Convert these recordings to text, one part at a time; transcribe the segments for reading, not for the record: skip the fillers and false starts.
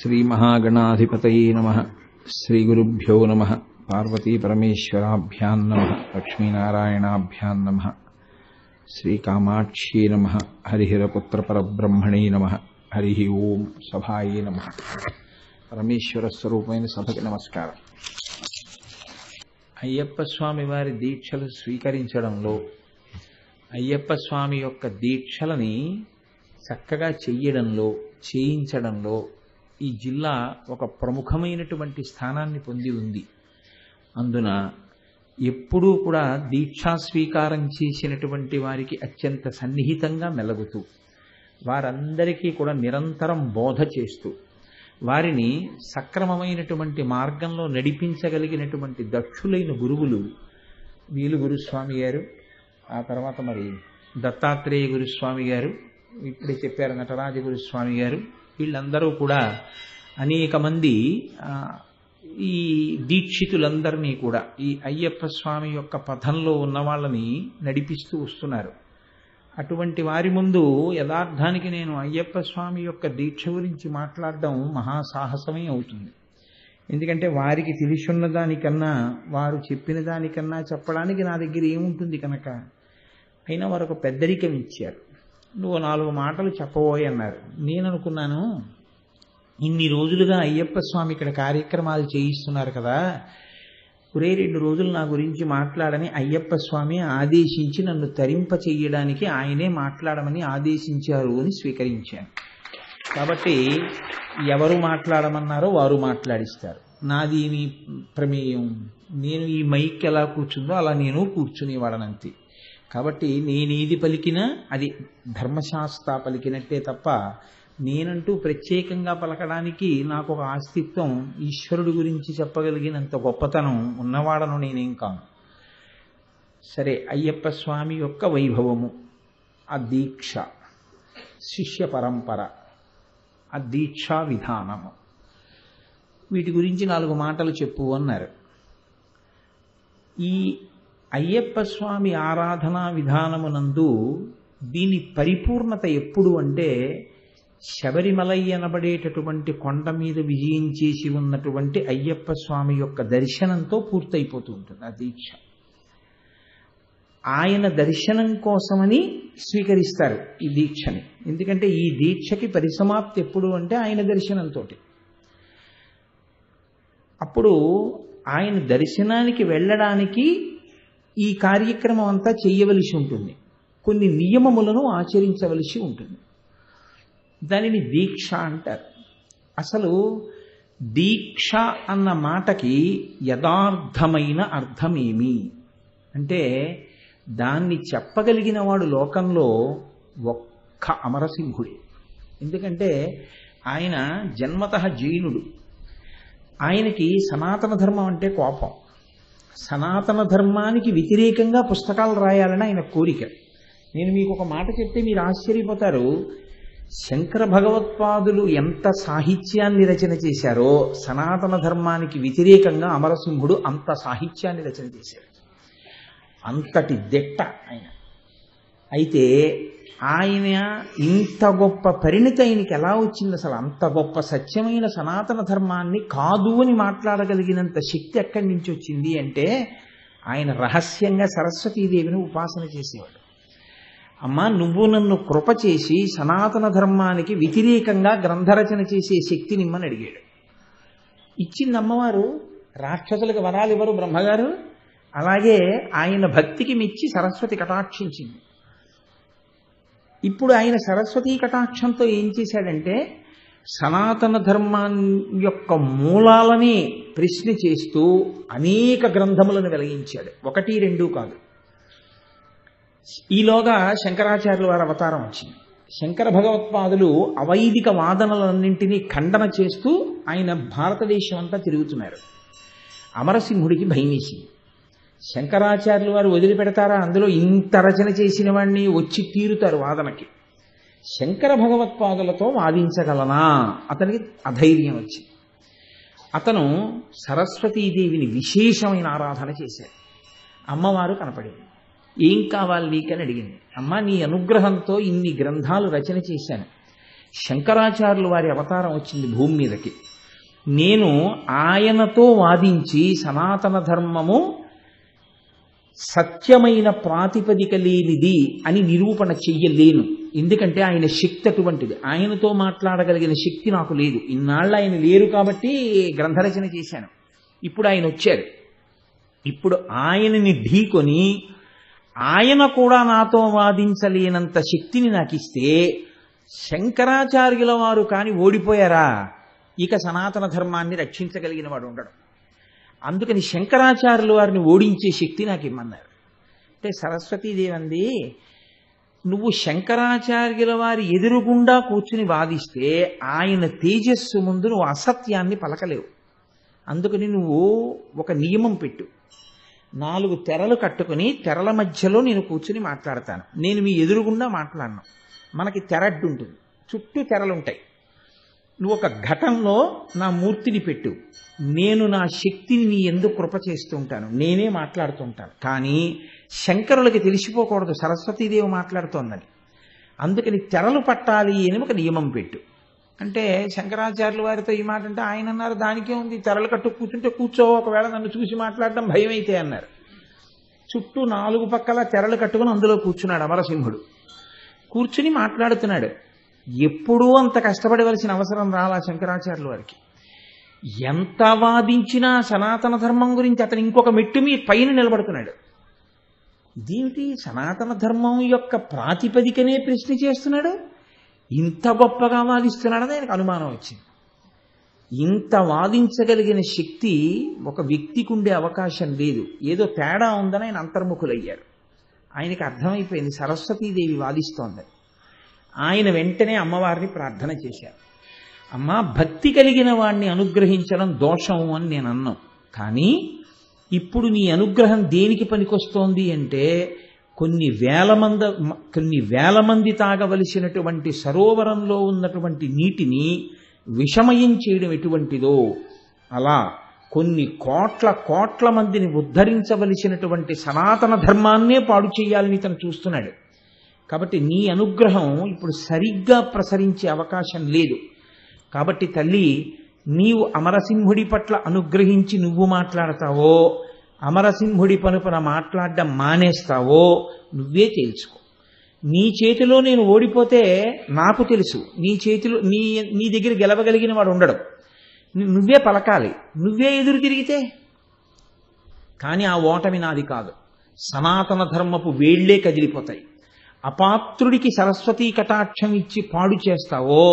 श्रीमहागणाधिपतये नमः। श्रीगुरुभ्यो नमः। पार्वतीपरमेश्वराभ्यां नमः। लक्ष्मीनारायणाभ्यां नमः। श्रीकामाक्ष्यै नमः। हरिहरपुत्रपरब्रह्मणे नमः। हरि ओं सभाये नमः। పరమేశ్వర స్వరూపమైన సభకి నమస్కారం. అయ్యప్ప స్వామి వారి దీక్షలు స్వీకరించడంలో, అయ్యప్ప స్వామి యొక్క దీక్షలని చక్కగా చెయ్యడంలో, చేయించడంలో ఈ జిల్లా ఒక ప్రముఖమైనటువంటి స్థానాన్ని పొంది ఉంది. అందున ఎప్పుడూ కూడా దీక్షా స్వీకారం చేసినటువంటి వారికి అత్యంత సన్నిహితంగా మెలుగుతూ, వారందరికీ కూడా నిరంతరం బోధ చేస్తూ, వారిని సక్రమమైనటువంటి మార్గంలో నడిపించగలిగినటువంటి దక్షులైన గురువులు వీలు గురుస్వామి గారు, ఆ తర్వాత మరి దత్తాత్రేయ గురుస్వామి గారు, ఇప్పుడే చెప్పారు నటరాజ గురుస్వామి గారు. వీళ్ళందరూ కూడా అనేక మంది ఈ దీక్షితులందరినీ కూడా ఈ అయ్యప్ప స్వామి యొక్క పథంలో ఉన్న వాళ్ళని నడిపిస్తూ వస్తున్నారు. అటువంటి వారి ముందు యథార్థానికి నేను అయ్యప్ప స్వామి యొక్క దీక్ష గురించి మాట్లాడడం మహాసాహసమే అవుతుంది. ఎందుకంటే వారికి తెలిసున్న దానికన్నా, వారు చెప్పిన దానికన్నా చెప్పడానికి నా దగ్గర ఏముంటుంది కనుక. అయినా వారు ఒక పెద్దరికం ఇచ్చారు. నువ్వు 4 మాటలు చెప్పబోయి అన్నారు. నేను అనుకున్నాను, ఇన్ని రోజులుగా అయ్యప్ప స్వామి ఇక్కడ కార్యక్రమాలు చేయిస్తున్నారు కదా, ఒరే 2 రోజులు నా గురించి మాట్లాడని అయ్యప్ప స్వామి ఆదేశించి నన్ను తరింప చెయ్యడానికి ఆయనే మాట్లాడమని ఆదేశించారు అని స్వీకరించాను. కాబట్టి ఎవరు మాట్లాడమన్నారో వారు మాట్లాడిస్తారు. నాది మీ ప్రమేయం. నేను ఈ మైక్ ఎలా కూర్చుందో అలా నేను కూర్చునేవాడనంతే. కాబట్టి నేనేది పలికినా అది ధర్మశాస్త్ర పలికినట్టే తప్ప నేనంటూ ప్రత్యేకంగా పలకడానికి నాకు ఒక ఆస్తిత్వం, ఈశ్వరుడి గురించి చెప్పగలిగినంత గొప్పతనం ఉన్నవాడను నేనేం కాను. సరే, అయ్యప్ప స్వామి యొక్క వైభవము, ఆ దీక్ష, శిష్య పరంపర, ఆ దీక్షా విధానము, వీటి గురించి 4 మాటలు చెప్పు అన్నారు. ఈ అయ్యప్ప స్వామి ఆరాధనా విధానమునందు దీని పరిపూర్ణత ఎప్పుడు అంటే, శబరిమలై అనబడేటటువంటి కొండ మీద విజయం చేసి ఉన్నటువంటి అయ్యప్ప స్వామి యొక్క దర్శనంతో పూర్తయిపోతూ ఉంటుంది ఆ దీక్ష. ఆయన దర్శనం కోసమని స్వీకరిస్తారు ఈ దీక్షని. ఎందుకంటే ఈ దీక్షకి పరిసమాప్తి ఎప్పుడు అంటే ఆయన దర్శనంతో. అప్పుడు ఆయన దర్శనానికి వెళ్ళడానికి ఈ కార్యక్రమం అంతా చేయవలసి ఉంటుంది. కొన్ని నియమములను ఆచరించవలసి ఉంటుంది. దానిని దీక్ష అంటారు. అసలు దీక్ష అన్న మాటకి యథార్థమైన అర్థమేమి అంటే, దాన్ని చెప్పగలిగిన వాడు లోకంలో ఒక్క అమరసింహుడే. ఎందుకంటే ఆయన జన్మతః జైనుడు. ఆయనకి సనాతన ధర్మం అంటే కోపం. సనాతన ధర్మానికి వ్యతిరేకంగా పుస్తకాలు రాయాలని ఆయన కోరిక. నేను మీకు ఒక మాట చెప్తే మీరు ఆశ్చర్యపోతారు. శంకర భగవత్పాదులు ఎంత సాహిత్యాన్ని రచన చేశారో, సనాతన ధర్మానికి వ్యతిరేకంగా అమరసింహుడు అంత సాహిత్యాన్ని రచన చేశారు. అంతటి దిట్ట ఆయన. అయితే ఆయన ఇంత గొప్ప పరిణితి ఆయనకి ఎలా వచ్చింది? అసలు అంత గొప్ప సత్యమైన సనాతన ధర్మాన్ని కాదు అని మాట్లాడగలిగినంత శక్తి ఎక్కడి నుంచి వచ్చింది అంటే, ఆయన రహస్యంగా సరస్వతీదేవిని ఉపాసన చేసేవాడు. అమ్మా, నువ్వు నన్ను కృప చేసి సనాతన ధర్మానికి వ్యతిరేకంగా గ్రంథరచన చేసే శక్తిని ఇమ్మని అడిగాడు. ఇచ్చింది అమ్మవారు. రాక్షసులకు వరాలు ఇవ్వరు బ్రహ్మగారు. అలాగే ఆయన భక్తికి మెచ్చి సరస్వతి కటాక్షించింది. ఇప్పుడు ఆయన సరస్వతీ కటాక్షంతో ఏం చేశాడంటే, సనాతన ధర్మం యొక్క మూలాలని ప్రశ్న చేస్తూ అనేక గ్రంథములను వెలిగించాడు. 1, 2 కాదు. ఈలోగా శంకరాచార్యుల వారి అవతారం వచ్చింది. శంకర భగవత్పాదులు అవైదిక వాదనలన్నింటినీ ఖండన చేస్తూ ఆయన భారతదేశం అంతా తిరుగుతున్నారు. అమరసింహుడికి భయమేసింది. శంకరాచార్యుల వారు వదిలిపెడతారా? అందులో ఇంత రచన చేసిన వాడిని వచ్చి తీరుతారు వాదనకి. శంకర భగవత్పాదులతో వాదించగలనా? అతనికి అధైర్యం వచ్చింది. అతను సరస్వతీదేవిని విశేషమైన ఆరాధన చేశాడు. అమ్మవారు కనపడింది. ఏం కావాలి నీకని అడిగింది. అమ్మ, నీ అనుగ్రహంతో ఇన్ని గ్రంథాలు రచన చేశాను. శంకరాచార్యులు వారి అవతారం వచ్చింది భూమి మీదకి. నేను ఆయనతో వాదించి సనాతన ధర్మము సత్యమైన ప్రాతిపదిక లేనిది అని నిరూపణ చెయ్యలేను. ఎందుకంటే ఆయన శక్తి అటువంటిది. ఆయనతో మాట్లాడగలిగిన శక్తి నాకు లేదు. ఇన్నాళ్ళు ఆయన లేరు కాబట్టి గ్రంథరచన చేశాను. ఇప్పుడు ఆయన వచ్చారు. ఇప్పుడు ఆయనని ఢీకొని ఆయన కూడా నాతో వాదించలేనంత శక్తిని నాకు ఇస్తే శంకరాచార్యుల వారు కాని ఓడిపోయారా, ఇక సనాతన ధర్మాన్ని రక్షించగలిగిన వాడు ఉండడు. అందుకని శంకరాచార్యుల వారిని ఓడించే శక్తి నాకు ఇమ్మన్నారు. అంటే సరస్వతీదేవి అంది, నువ్వు శంకరాచార్యుల వారి ఎదురుగుండా కూర్చుని వాదిస్తే ఆయన తేజస్సు ముందు నువ్వు అసత్యాన్ని పలకలేవు. అందుకని నువ్వు ఒక నియమం పెట్టు. 4 తెరలు కట్టుకుని తెరల మధ్యలో నేను కూర్చుని మాట్లాడతాను. నేను మీ ఎదురుగుండా మాట్లాడను. మనకి తెరడ్డు ఉంటుంది, చుట్టూ తెరలుంటాయి. నువ్వు ఒక ఘటంలో నా మూర్తిని పెట్టు. నేను నా శక్తిని నీ ఎందుకు కృప చేస్తూ ఉంటాను, నేనే మాట్లాడుతుంటాను. కానీ శంకరులకి తెలిసిపోకూడదు సరస్వతీదేవి మాట్లాడుతోందని. అందుకని తెరలు పట్టాలి అని ఒక నియమం పెట్టు. అంటే శంకరాచార్యుల వారితో ఈ మాట అంటే ఆయన అన్నారు, దానికే ఉంది, తెరలు కట్టు కూర్చుంటే కూర్చో, ఒకవేళ నన్ను చూసి మాట్లాడడం భయం అయితే అన్నారు. చుట్టూ 4 పక్కల తెరలు కట్టుకుని అందులో కూర్చున్నాడు అమరసింహుడు. కూర్చుని మాట్లాడుతున్నాడు. ఎప్పుడూ అంత కష్టపడవలసిన అవసరం రాలా శంకరాచార్యుల వారికి. ఎంత వాదించినా సనాతన ధర్మం గురించి అతను ఇంకొక మెట్టు మీ పైన నిలబడుతున్నాడు. ఇదేమిటి, సనాతన ధర్మం యొక్క ప్రాతిపదికనే ప్రశ్న చేస్తున్నాడు, ఇంత గొప్పగా వాదిస్తున్నాడని ఆయనకు అనుమానం వచ్చింది. ఇంత వాదించగలిగిన శక్తి ఒక వ్యక్తికి ఉండే అవకాశం లేదు, ఏదో తేడా ఉందని ఆయన అంతర్ముఖులయ్యారు. ఆయనకి అర్థమైపోయింది సరస్వతీదేవి వాదిస్తోందని. ఆయన వెంటనే అమ్మవారిని ప్రార్థన చేశారు. అమ్మా, భక్తి కలిగిన వాణ్ణి అనుగ్రహించడం దోషం అని నేను అన్నాం, కానీ ఇప్పుడు నీ అనుగ్రహం దేనికి పనికొస్తోంది అంటే కొన్ని వేల మంది తాగవలసినటువంటి సరోవరంలో ఉన్నటువంటి నీటిని విషమయం చేయడం ఎటువంటిదో అలా కొన్ని కోట్ల మందిని ఉద్ధరించవలసినటువంటి సనాతన ధర్మాన్నే పాడు చేయాలని తను చూస్తున్నాడు. కాబట్టి నీ అనుగ్రహం ఇప్పుడు సరిగ్గా ప్రసరించే అవకాశం లేదు. కాబట్టి తల్లి, నీవు అమరసింహుడి పట్ల అనుగ్రహించి నువ్వు మాట్లాడతావో, అమరసింహుడి పనుపన మాట్లాడడం మానేస్తావో నువ్వే తేల్చుకో. నీ చేతిలో నేను ఓడిపోతే నాకు తెలుసు, నీ దగ్గర గెలవగలిగిన వాడు ఉండడు. నువ్వే పలకాలి, నువ్వే ఎదురు తిరిగితే. కానీ ఆ ఓటమి నాది కాదు, సనాతన ధర్మపు వేళ్లే కదిలిపోతాయి. అపాత్రుడికి సరస్వతీ కటాక్షం ఇచ్చి పాడు చేస్తావో,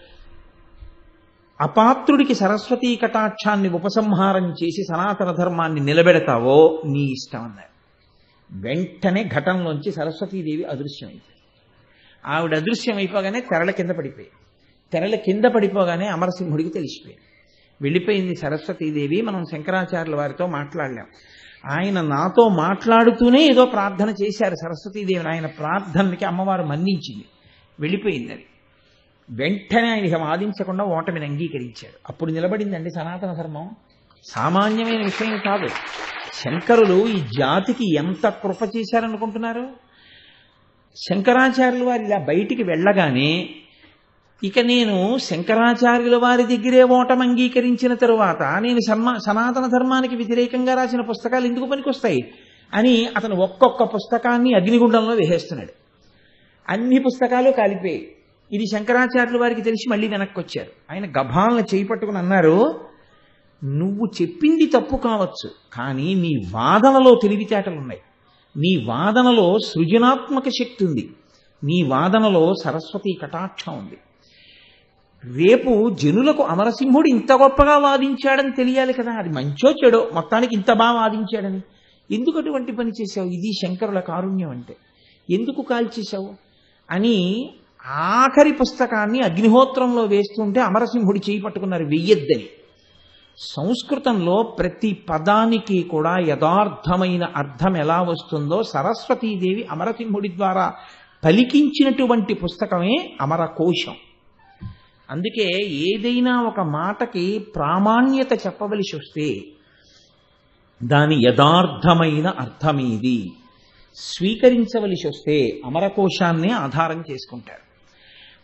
అపాత్రుడికి సరస్వతీ కటాక్షాన్ని ఉపసంహారం చేసి సనాతన ధర్మాన్ని నిలబెడతావో నీ ఇష్టం అన్నారు. వెంటనే ఘటంలోంచి సరస్వతీదేవి అదృశ్యమైపోయింది. ఆవిడ అదృశ్యమైపోగానే తెరల కింద పడిపోయి, తెరల కింద పడిపోగానే అమరసింహుడికి తెలిసిపోయింది. వెళ్ళిపోయింది సరస్వతీదేవి. మనం శంకరాచార్యుల వారితో మాట్లాడలేం. ఆయన నాతో మాట్లాడుతూనే ఏదో ప్రార్థన చేశారు సరస్వతీదేవిని. ఆయన ప్రార్థనకి అమ్మవారు మన్నించింది, వెళ్ళిపోయింది అది. వెంటనే ఆయన వాదించకుండా ఓటమిని అంగీకరించాడు. అప్పుడు నిలబడిందండి సనాతన ధర్మం. సామాన్యమైన విషయం కాదు. శంకరులు ఈ జాతికి ఎంత కృప చేశారనుకుంటున్నారు. శంకరాచార్యుల వారు ఇలా బయటికి వెళ్ళగానే ఇక నేను శంకరాచార్యుల వారి దగ్గరే ఓటమి అంగీకరించిన తరువాత నేను సనాతన ధర్మానికి వ్యతిరేకంగా రాసిన పుస్తకాలు ఎందుకు పనికొస్తాయి అని అతను ఒక్కొక్క పుస్తకాన్ని అగ్నిగుండంలో వేసేస్తున్నాడు. అన్ని పుస్తకాలు కాలిపోయాయి. ఇది శంకరాచార్యుల వారికి తెలిసి మళ్ళీ వెనక్కి వచ్చారు. ఆయన గభాలను చేయి పట్టుకుని అన్నారు, నువ్వు చెప్పింది తప్పు కావచ్చు, కానీ నీ వాదనలో తెలివితేటలున్నాయి, నీ వాదనలో సృజనాత్మక శక్తి ఉంది, నీ వాదనలో సరస్వతీ కటాక్షం ఉంది. రేపు జనులకు అమరసింహుడు ఇంత గొప్పగా వాదించాడని తెలియాలి కదా, అది మంచో చెడో మొత్తానికి ఇంత బాగా వాదించాడని. ఎందుకు అటువంటి పని చేశావు? ఇది శంకరుల కారుణ్యం అంటే. ఎందుకు కాల్చేశావు అని ఆఖరి పుస్తకాన్ని అగ్నిహోత్రంలో వేస్తుంటే అమరసింహుడి చేయి పట్టుకున్నారు, వెయ్యొద్దని. సంస్కృతంలో ప్రతి పదానికి కూడా యథార్థమైన అర్థం ఎలా వస్తుందో సరస్వతీదేవి అమరసింహుడి ద్వారా పలికించినటువంటి పుస్తకమే అమరకోశం. అందుకే ఏదైనా ఒక మాటకి ప్రామాణ్యత చెప్పవలసి వస్తే దాని యథార్థమైన అర్థమేది స్వీకరించవలసి వస్తే అమరకోశాన్నే ఆధారం చేసుకుంటారు.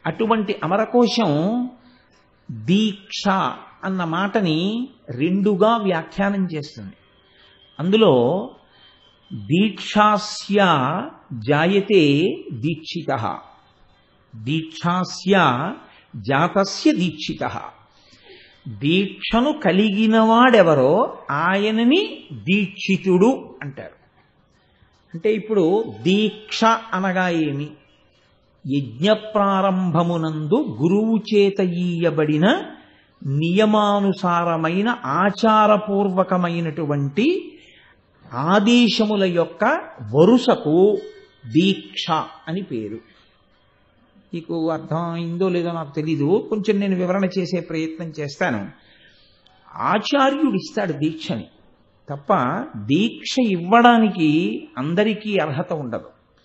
అటువంటి అమరకోశం దీక్ష అన్న మాటని రెండుగా వ్యాఖ్యానం చేస్తుంది. అందులో దీక్షాస్య జాయతే దీక్షితః, దీక్షాస్య జాతస్య దీక్షితః. దీక్షను కలిగినవాడెవరో ఆయనని దీక్షితుడు అంటారు. అంటే ఇప్పుడు దీక్ష అనగా ఏమి? యజ్ఞ ప్రారంభమునందు గురువు చేత ఈయబడిన నియమానుసారమైన ఆచారపూర్వకమైనటువంటి ఆదేశముల యొక్క వరుసకు దీక్ష అని పేరు. మీకు అర్థమైందో లేదో నాకు తెలీదు, కొంచెం నేను వివరణ చేసే ప్రయత్నం చేస్తాను. ఆచార్యుడు ఇస్తాడు దీక్షని తప్ప దీక్ష ఇవ్వడానికి అందరికీ అర్హత ఉండదు.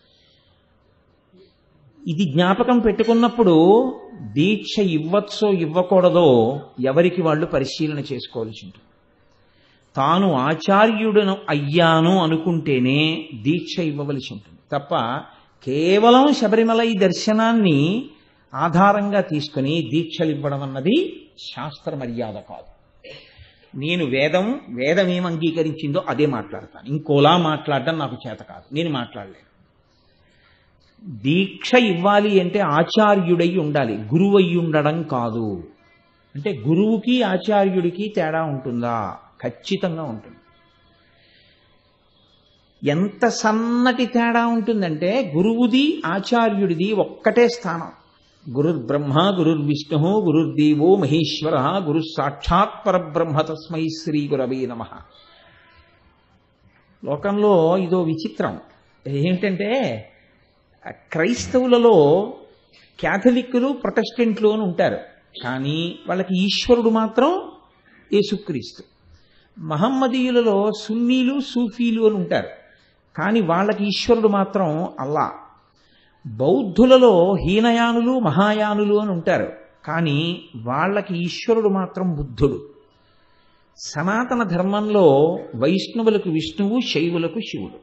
ఇది జ్ఞాపకం పెట్టుకున్నప్పుడు దీక్ష ఇవ్వచ్చో ఇవ్వకూడదో ఎవరికి వాళ్ళు పరిశీలన చేసుకోవాల్సి ఉంటుంది. తాను ఆచార్యుడను అయ్యాను అనుకుంటేనే దీక్ష ఇవ్వవలసి ఉంటుంది తప్ప కేవలం శబరిమలై దర్శనాన్ని ఆధారంగా తీసుకుని దీక్షలు ఇవ్వడం అన్నది శాస్త్ర మర్యాద కాదు. నేను వేదం ఏం అంగీకరించిందో అదే మాట్లాడతాను, ఇంకోలా మాట్లాడడం నాకు చేత కాదు, నేను మాట్లాడలేను. దీక్ష ఇవ్వాలి అంటే ఆచార్యుడై ఉండాలి, గురువు అయి ఉండడం కాదు. అంటే గురువుకి ఆచార్యుడికి తేడా ఉంటుందా? ఖచ్చితంగా ఉంటుంది. ఎంత సన్నటి తేడా ఉంటుందంటే గురువుది ఆచార్యుడిది ఒక్కటే స్థానం. గురుర్బ్రహ్మ గురుర్విష్ణు గురుర్దేవో మహేశ్వర గురు సాక్షాత్ పరబ్రహ్మ తస్మై శ్రీ గురవే నమః. లోకంలో ఇదో విచిత్రం ఏమిటంటే క్రైస్తవులలో క్యాథలిక్కులు ప్రొటెస్టెంట్లు అని ఉంటారు, కానీ వాళ్ళకి ఈశ్వరుడు మాత్రం యేసుక్రీస్తు. మహమ్మదీయులలో సున్నీలు సూఫీలు అని ఉంటారు, కానీ వాళ్ళకి ఈశ్వరుడు మాత్రం అల్లా. బౌద్ధులలో హీనయానులు మహాయానులు అని ఉంటారు, కానీ వాళ్ళకి ఈశ్వరుడు మాత్రం బుద్ధుడు. సనాతన ధర్మంలో వైష్ణవులకు విష్ణువు, శైవులకు శివుడు.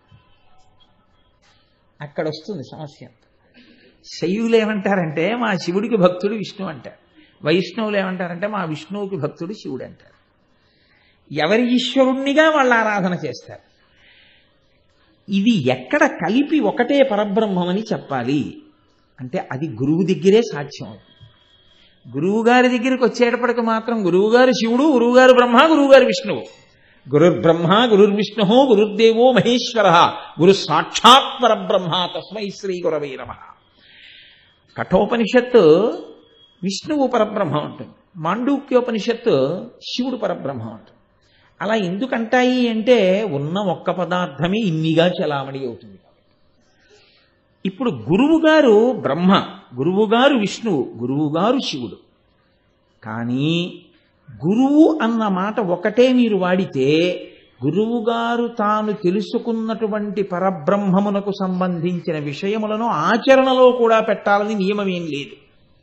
అక్కడ వస్తుంది సమస్య. శైవులు ఏమంటారంటే మా శివుడికి భక్తుడు విష్ణువు అంటారు, వైష్ణవులు ఏమంటారంటే మా విష్ణువుకి భక్తుడు శివుడు అంటారు. ఎవరి ఈశ్వరుణ్ణిగా వాళ్ళు ఆరాధన చేస్తారు. ఇది ఎక్కడ కలిపి ఒకటే పరబ్రహ్మమని చెప్పాలి అంటే అది గురువు దగ్గరే సాధ్యం అవుతుంది. గురువుగారి దగ్గరికి వచ్చేటప్పటికి మాత్రం గురువుగారు శివుడు, గురువుగారు బ్రహ్మ, గురువుగారు విష్ణువు. గురుర్బ్రహ్మ గురుర్విష్ణు గురుర్దేవో మహేశ్వర గురు సాక్షాత్ పరబ్రహ్మ తస్మై శ్రీ గురవే నమః. కఠోపనిషత్తు విష్ణువు పరబ్రహ్మ ఉంటుంది, మాండూక్యోపనిషత్తు శివుడు పరబ్రహ్మ ఉంటుంది. అలా ఎందుకంటాయి అంటే ఉన్న ఒక్క పదార్థమే ఇన్నిగా చలామణి అవుతుంది. ఇప్పుడు గురువుగారు బ్రహ్మ, గురువుగారు విష్ణువు, గురువుగారు శివుడు. కానీ గురువు అన్న మాట ఒకటే మీరు వాడితే గురువుగారు తాను తెలుసుకున్నటువంటి పరబ్రహ్మమునకు సంబంధించిన విషయములను ఆచరణలో కూడా పెట్టాలని నియమమేం లేదు.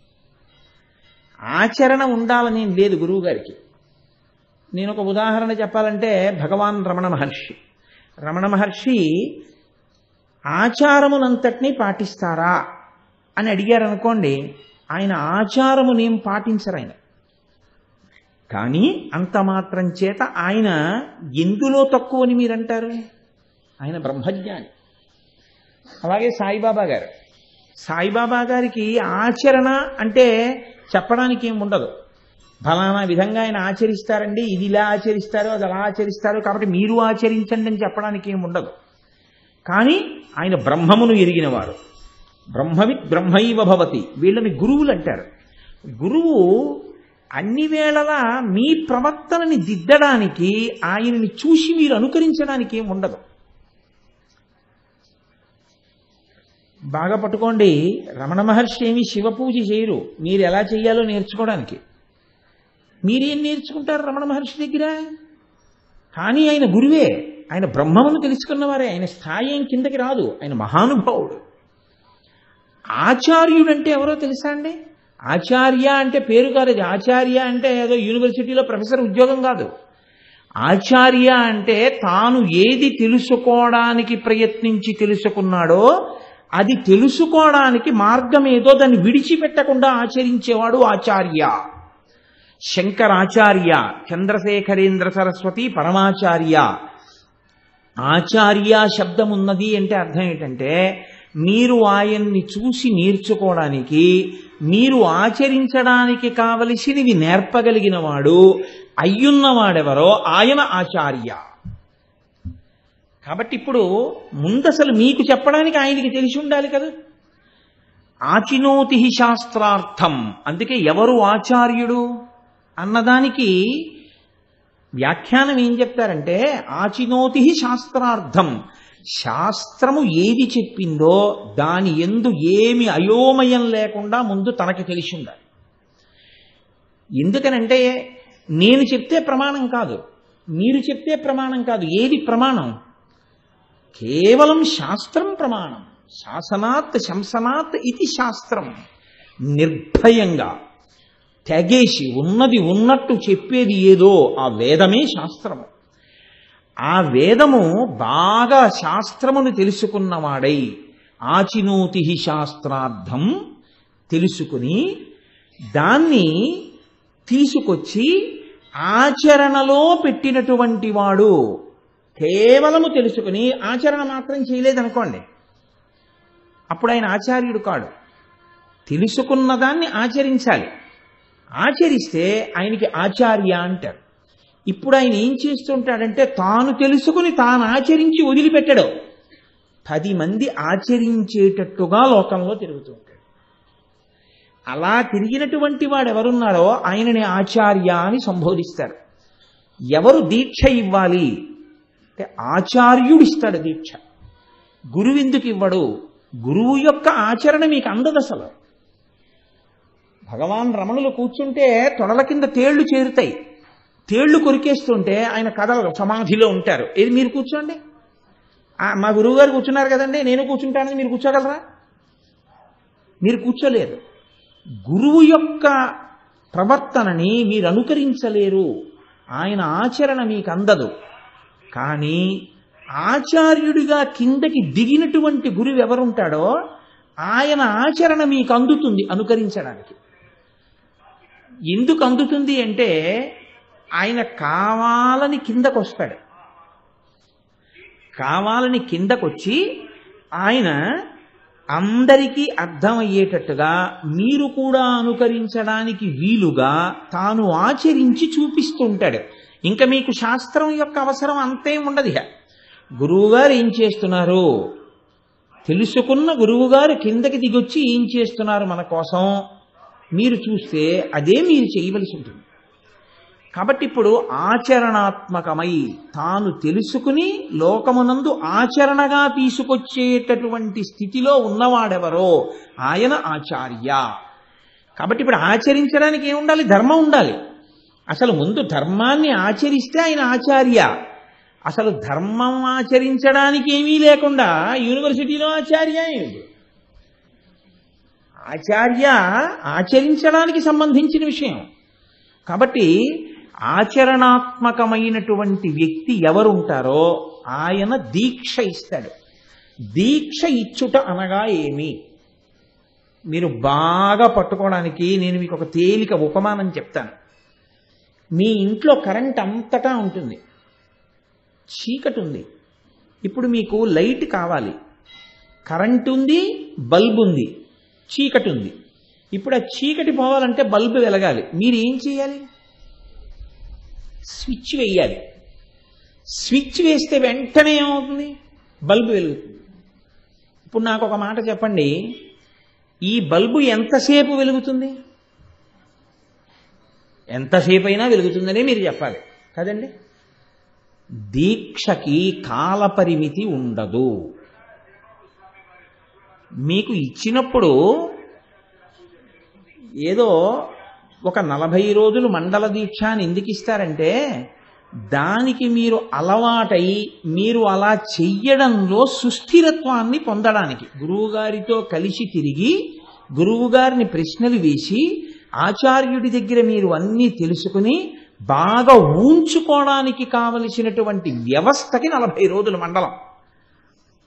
ఆచరణ ఉండాలనేం లేదు గురువుగారికి. నేను ఒక ఉదాహరణ చెప్పాలంటే భగవాన్ రమణ మహర్షి ఆచారమునంతటినీ పాటిస్తారా అని అడిగారనుకోండి, ఆయన ఆచారమునేం పాటించరు ఆయన. కానీ అంత మాత్రం చేత ఆయన ఎందులో తక్కువని మీరంటారు? ఆయన బ్రహ్మజ్ఞాని. అలాగే సాయిబాబా గారికి ఆచరణ అంటే చెప్పడానికి ఏం ఉండదు. ఫలానా విధంగా ఆయన ఆచరిస్తారండి, ఇది ఇలా ఆచరిస్తారు, అది అలా ఆచరిస్తారు, కాబట్టి మీరు ఆచరించండి అని చెప్పడానికి ఏం ఉండదు. కానీ ఆయన బ్రహ్మమును ఎరిగినవారు. బ్రహ్మవిత్ బ్రహ్మైవ భవతి, వీళ్ళని గురువులు అంటారు. గురువు అన్ని వేళలా మీ ప్రవర్తనని దిద్దడానికి, ఆయనని చూసి మీరు అనుకరించడానికి ఏం ఉండదు. బాగా పట్టుకోండి, రమణ మహర్షి ఏమి శివ పూజ చేయరు, మీరు ఎలా చేయాలో నేర్చుకోవడానికి. మీరేం నేర్చుకుంటారు రమణ మహర్షి దగ్గర? కానీ ఆయన గురువే, ఆయన బ్రహ్మమును తెలుసుకున్నవారే, ఆయన స్థాయి ఏం కిందకి రాదు, ఆయన మహానుభావుడు. ఆచార్యుడంటే ఎవరో తెలుసా అండి? ఆచార్య అంటే పేరు కాదు, ఆచార్య అంటే ఏదో యూనివర్సిటీలో ప్రొఫెసర్ ఉద్యోగం కాదు. ఆచార్య అంటే తాను ఏది తెలుసుకోవడానికి ప్రయత్నించి తెలుసుకున్నాడో అది తెలుసుకోవడానికి మార్గం ఏదో దాన్ని విడిచిపెట్టకుండా ఆచరించేవాడు ఆచార్య. శంకరాచార్య, చంద్రశేఖరేంద్ర సరస్వతి పరమాచార్య. ఆచార్య శబ్దం ఉన్నది అంటే అర్థం ఏంటంటే మీరు ఆయన్ని చూసి నేర్చుకోవడానికి, మీరు ఆచరించడానికి కావలసినవి నేర్పగలిగిన వాడు అయ్యున్నవాడెవరో ఆయన ఆచార్య. కాబట్టి ఇప్పుడు ముందసలు మీకు చెప్పడానికి ఆయనకి తెలిసి ఉండాలి కదా. ఆచినోతి శాస్త్రార్థం, అందుకే ఎవరు ఆచార్యుడు అన్నదానికి వ్యాఖ్యానం ఏం చెప్తారంటే ఆచినోతి శాస్త్రార్థం, శాస్త్రము ఏది చెప్పిందో దాని యందు ఏమి అయోమయం లేకుండా ముందు తనకి తెలిసి ఉండాలి. ఎందుకనంటే నేను చెప్తే ప్రమాణం కాదు, మీరు చెప్తే ప్రమాణం కాదు. ఏది ప్రమాణం? కేవలం శాస్త్రం ప్రమాణం. శాసనాత్ శంసనాత్ ఇది శాస్త్రం. నిర్భయంగా తెగేసి ఉన్నది ఉన్నట్టు చెప్పేది ఏదో ఆ వేదమే శాస్త్రము. ఆ వేదము బాగా శాస్త్రమును తెలుసుకున్నవాడై ఆచినోతి శాస్త్రార్థం తెలుసుకుని దాన్ని తీసుకొచ్చి ఆచరణలో పెట్టినటువంటి వాడు. కేవలము తెలుసుకుని ఆచరణ మాత్రం చేయలేదనుకోండి, అప్పుడు ఆయన ఆచార్యుడు కాడు. తెలుసుకున్నదాన్ని ఆచరించాలి. ఆచరిస్తే ఆయనకి ఆచార్య అంటారు. ఇప్పుడు ఆయన ఏం చేస్తుంటాడంటే తాను తెలుసుకుని తాను ఆచరించి వదిలిపెట్టడు, 10 మంది ఆచరించేటట్టుగా లోకంలో తిరుగుతూ ఉంటాడు. అలా తిరిగినటువంటి వాడు ఎవరున్నారో ఆయనని ఆచార్య అని సంబోధిస్తారు. ఎవరు దీక్ష ఇవ్వాలి అంటే ఆచార్యుడు ఇస్తాడు దీక్ష. గురువు ఎందుకు ఇవ్వడు? గురువు యొక్క ఆచరణ మీకు అందదు అసలు. భగవాన్ రమణులు కూర్చుంటే తొడల కింద తేళ్లు చేరుతాయి, తేళ్లు కొరికేస్తుంటే ఆయన కథలు సమాధిలో ఉంటారు. ఏది మీరు కూర్చోండి, మా గురువు గారు కూర్చున్నారు కదండి నేను కూర్చుంటానని మీరు కూర్చోగలరా? మీరు కూర్చోలేరు. గురువు యొక్క ప్రవర్తనని మీరు అనుకరించలేరు, ఆయన ఆచరణ మీకు అందదు. కానీ ఆచార్యుడిగా కిందకి దిగినటువంటి గురువు ఎవరుంటాడో ఆయన ఆచరణ మీకు అందుతుంది అనుకరించడానికి. ఎందుకు అందుతుంది అంటే ఆయన కావాలని కిందకొస్తాడు. కావాలని కిందకొచ్చి ఆయన అందరికీ అర్థమయ్యేటట్టుగా మీరు కూడా అనుకరించడానికి వీలుగా తాను ఆచరించి చూపిస్తుంటాడు. ఇంకా మీకు శాస్త్రం యొక్క అవసరం అంతేం ఉండదు. గురువుగారు ఏం చేస్తున్నారు తెలుసుకున్న గురువుగారు కిందకి దిగొచ్చి ఏం చేస్తున్నారు మన కోసం మీరు చూస్తే అదే మీరు చేయవలసి ఉంటుంది. కాబట్టి ఇప్పుడు ఆచరణాత్మకమై తాను తెలుసుకుని లోకమునందు ఆచరణగా తీసుకొచ్చేటటువంటి స్థితిలో ఉన్నవాడెవరో ఆయన ఆచార్య. కాబట్టి ఇప్పుడు ఆచరించడానికి ఏముండాలి? ధర్మం ఉండాలి. అసలు ముందు ధర్మాన్ని ఆచరిస్తే ఆయన ఆచార్య. అసలు ధర్మం ఆచరించడానికి ఏమీ లేకుండా యూనివర్సిటీలో ఆచార్య ఏమిటి? ఆచార్య ఆచరించడానికి సంబంధించిన విషయం. కాబట్టి ఆచరణాత్మకమైనటువంటి వ్యక్తి ఎవరుంటారో ఆయన దీక్ష ఇస్తాడు. దీక్ష ఇచ్చుట అనగా ఏమి మీరు బాగా పట్టుకోవడానికి నేను మీకు ఒక తేలిక ఉపమానం చెప్తాను. మీ ఇంట్లో కరెంట్ అంతటా ఉంటుంది, చీకటి ఉంది. ఇప్పుడు మీకు లైట్ కావాలి, కరెంట్ ఉంది, బల్బ్ ఉంది, చీకటి ఉంది. ఇప్పుడు ఆ చీకటి పోవాలంటే బల్బు వెలగాలి. మీరు ఏం చేయాలి? స్విచ్ వేయాలి. స్విచ్ వేస్తే వెంటనే ఏమవుతుంది? బల్బు వెలుగుతుంది. ఇప్పుడు నాకు ఒక మాట చెప్పండి, ఈ బల్బు ఎంతసేపు వెలుగుతుంది? ఎంతసేపు అయినా వెలుగుతుందనే మీరు చెప్పాలి కదండి. దీక్షకి కాలపరిమితి ఉండదు. మీకు ఇచ్చినప్పుడు ఏదో ఒక 40 రోజులు మండల దీక్ష అని ఎందుకు ఇస్తారంటే దానికి మీరు అలవాటై మీరు అలా చెయ్యడంలో సుస్థిరత్వాన్ని పొందడానికి. గురువుగారితో కలిసి తిరిగి గురువుగారిని ప్రశ్నలు వేసి ఆచార్యుడి దగ్గర మీరు అన్నీ తెలుసుకుని బాగా ఊంచుకోవడానికి కావలసినటువంటి వ్యవస్థకి 40 రోజుల మండలం.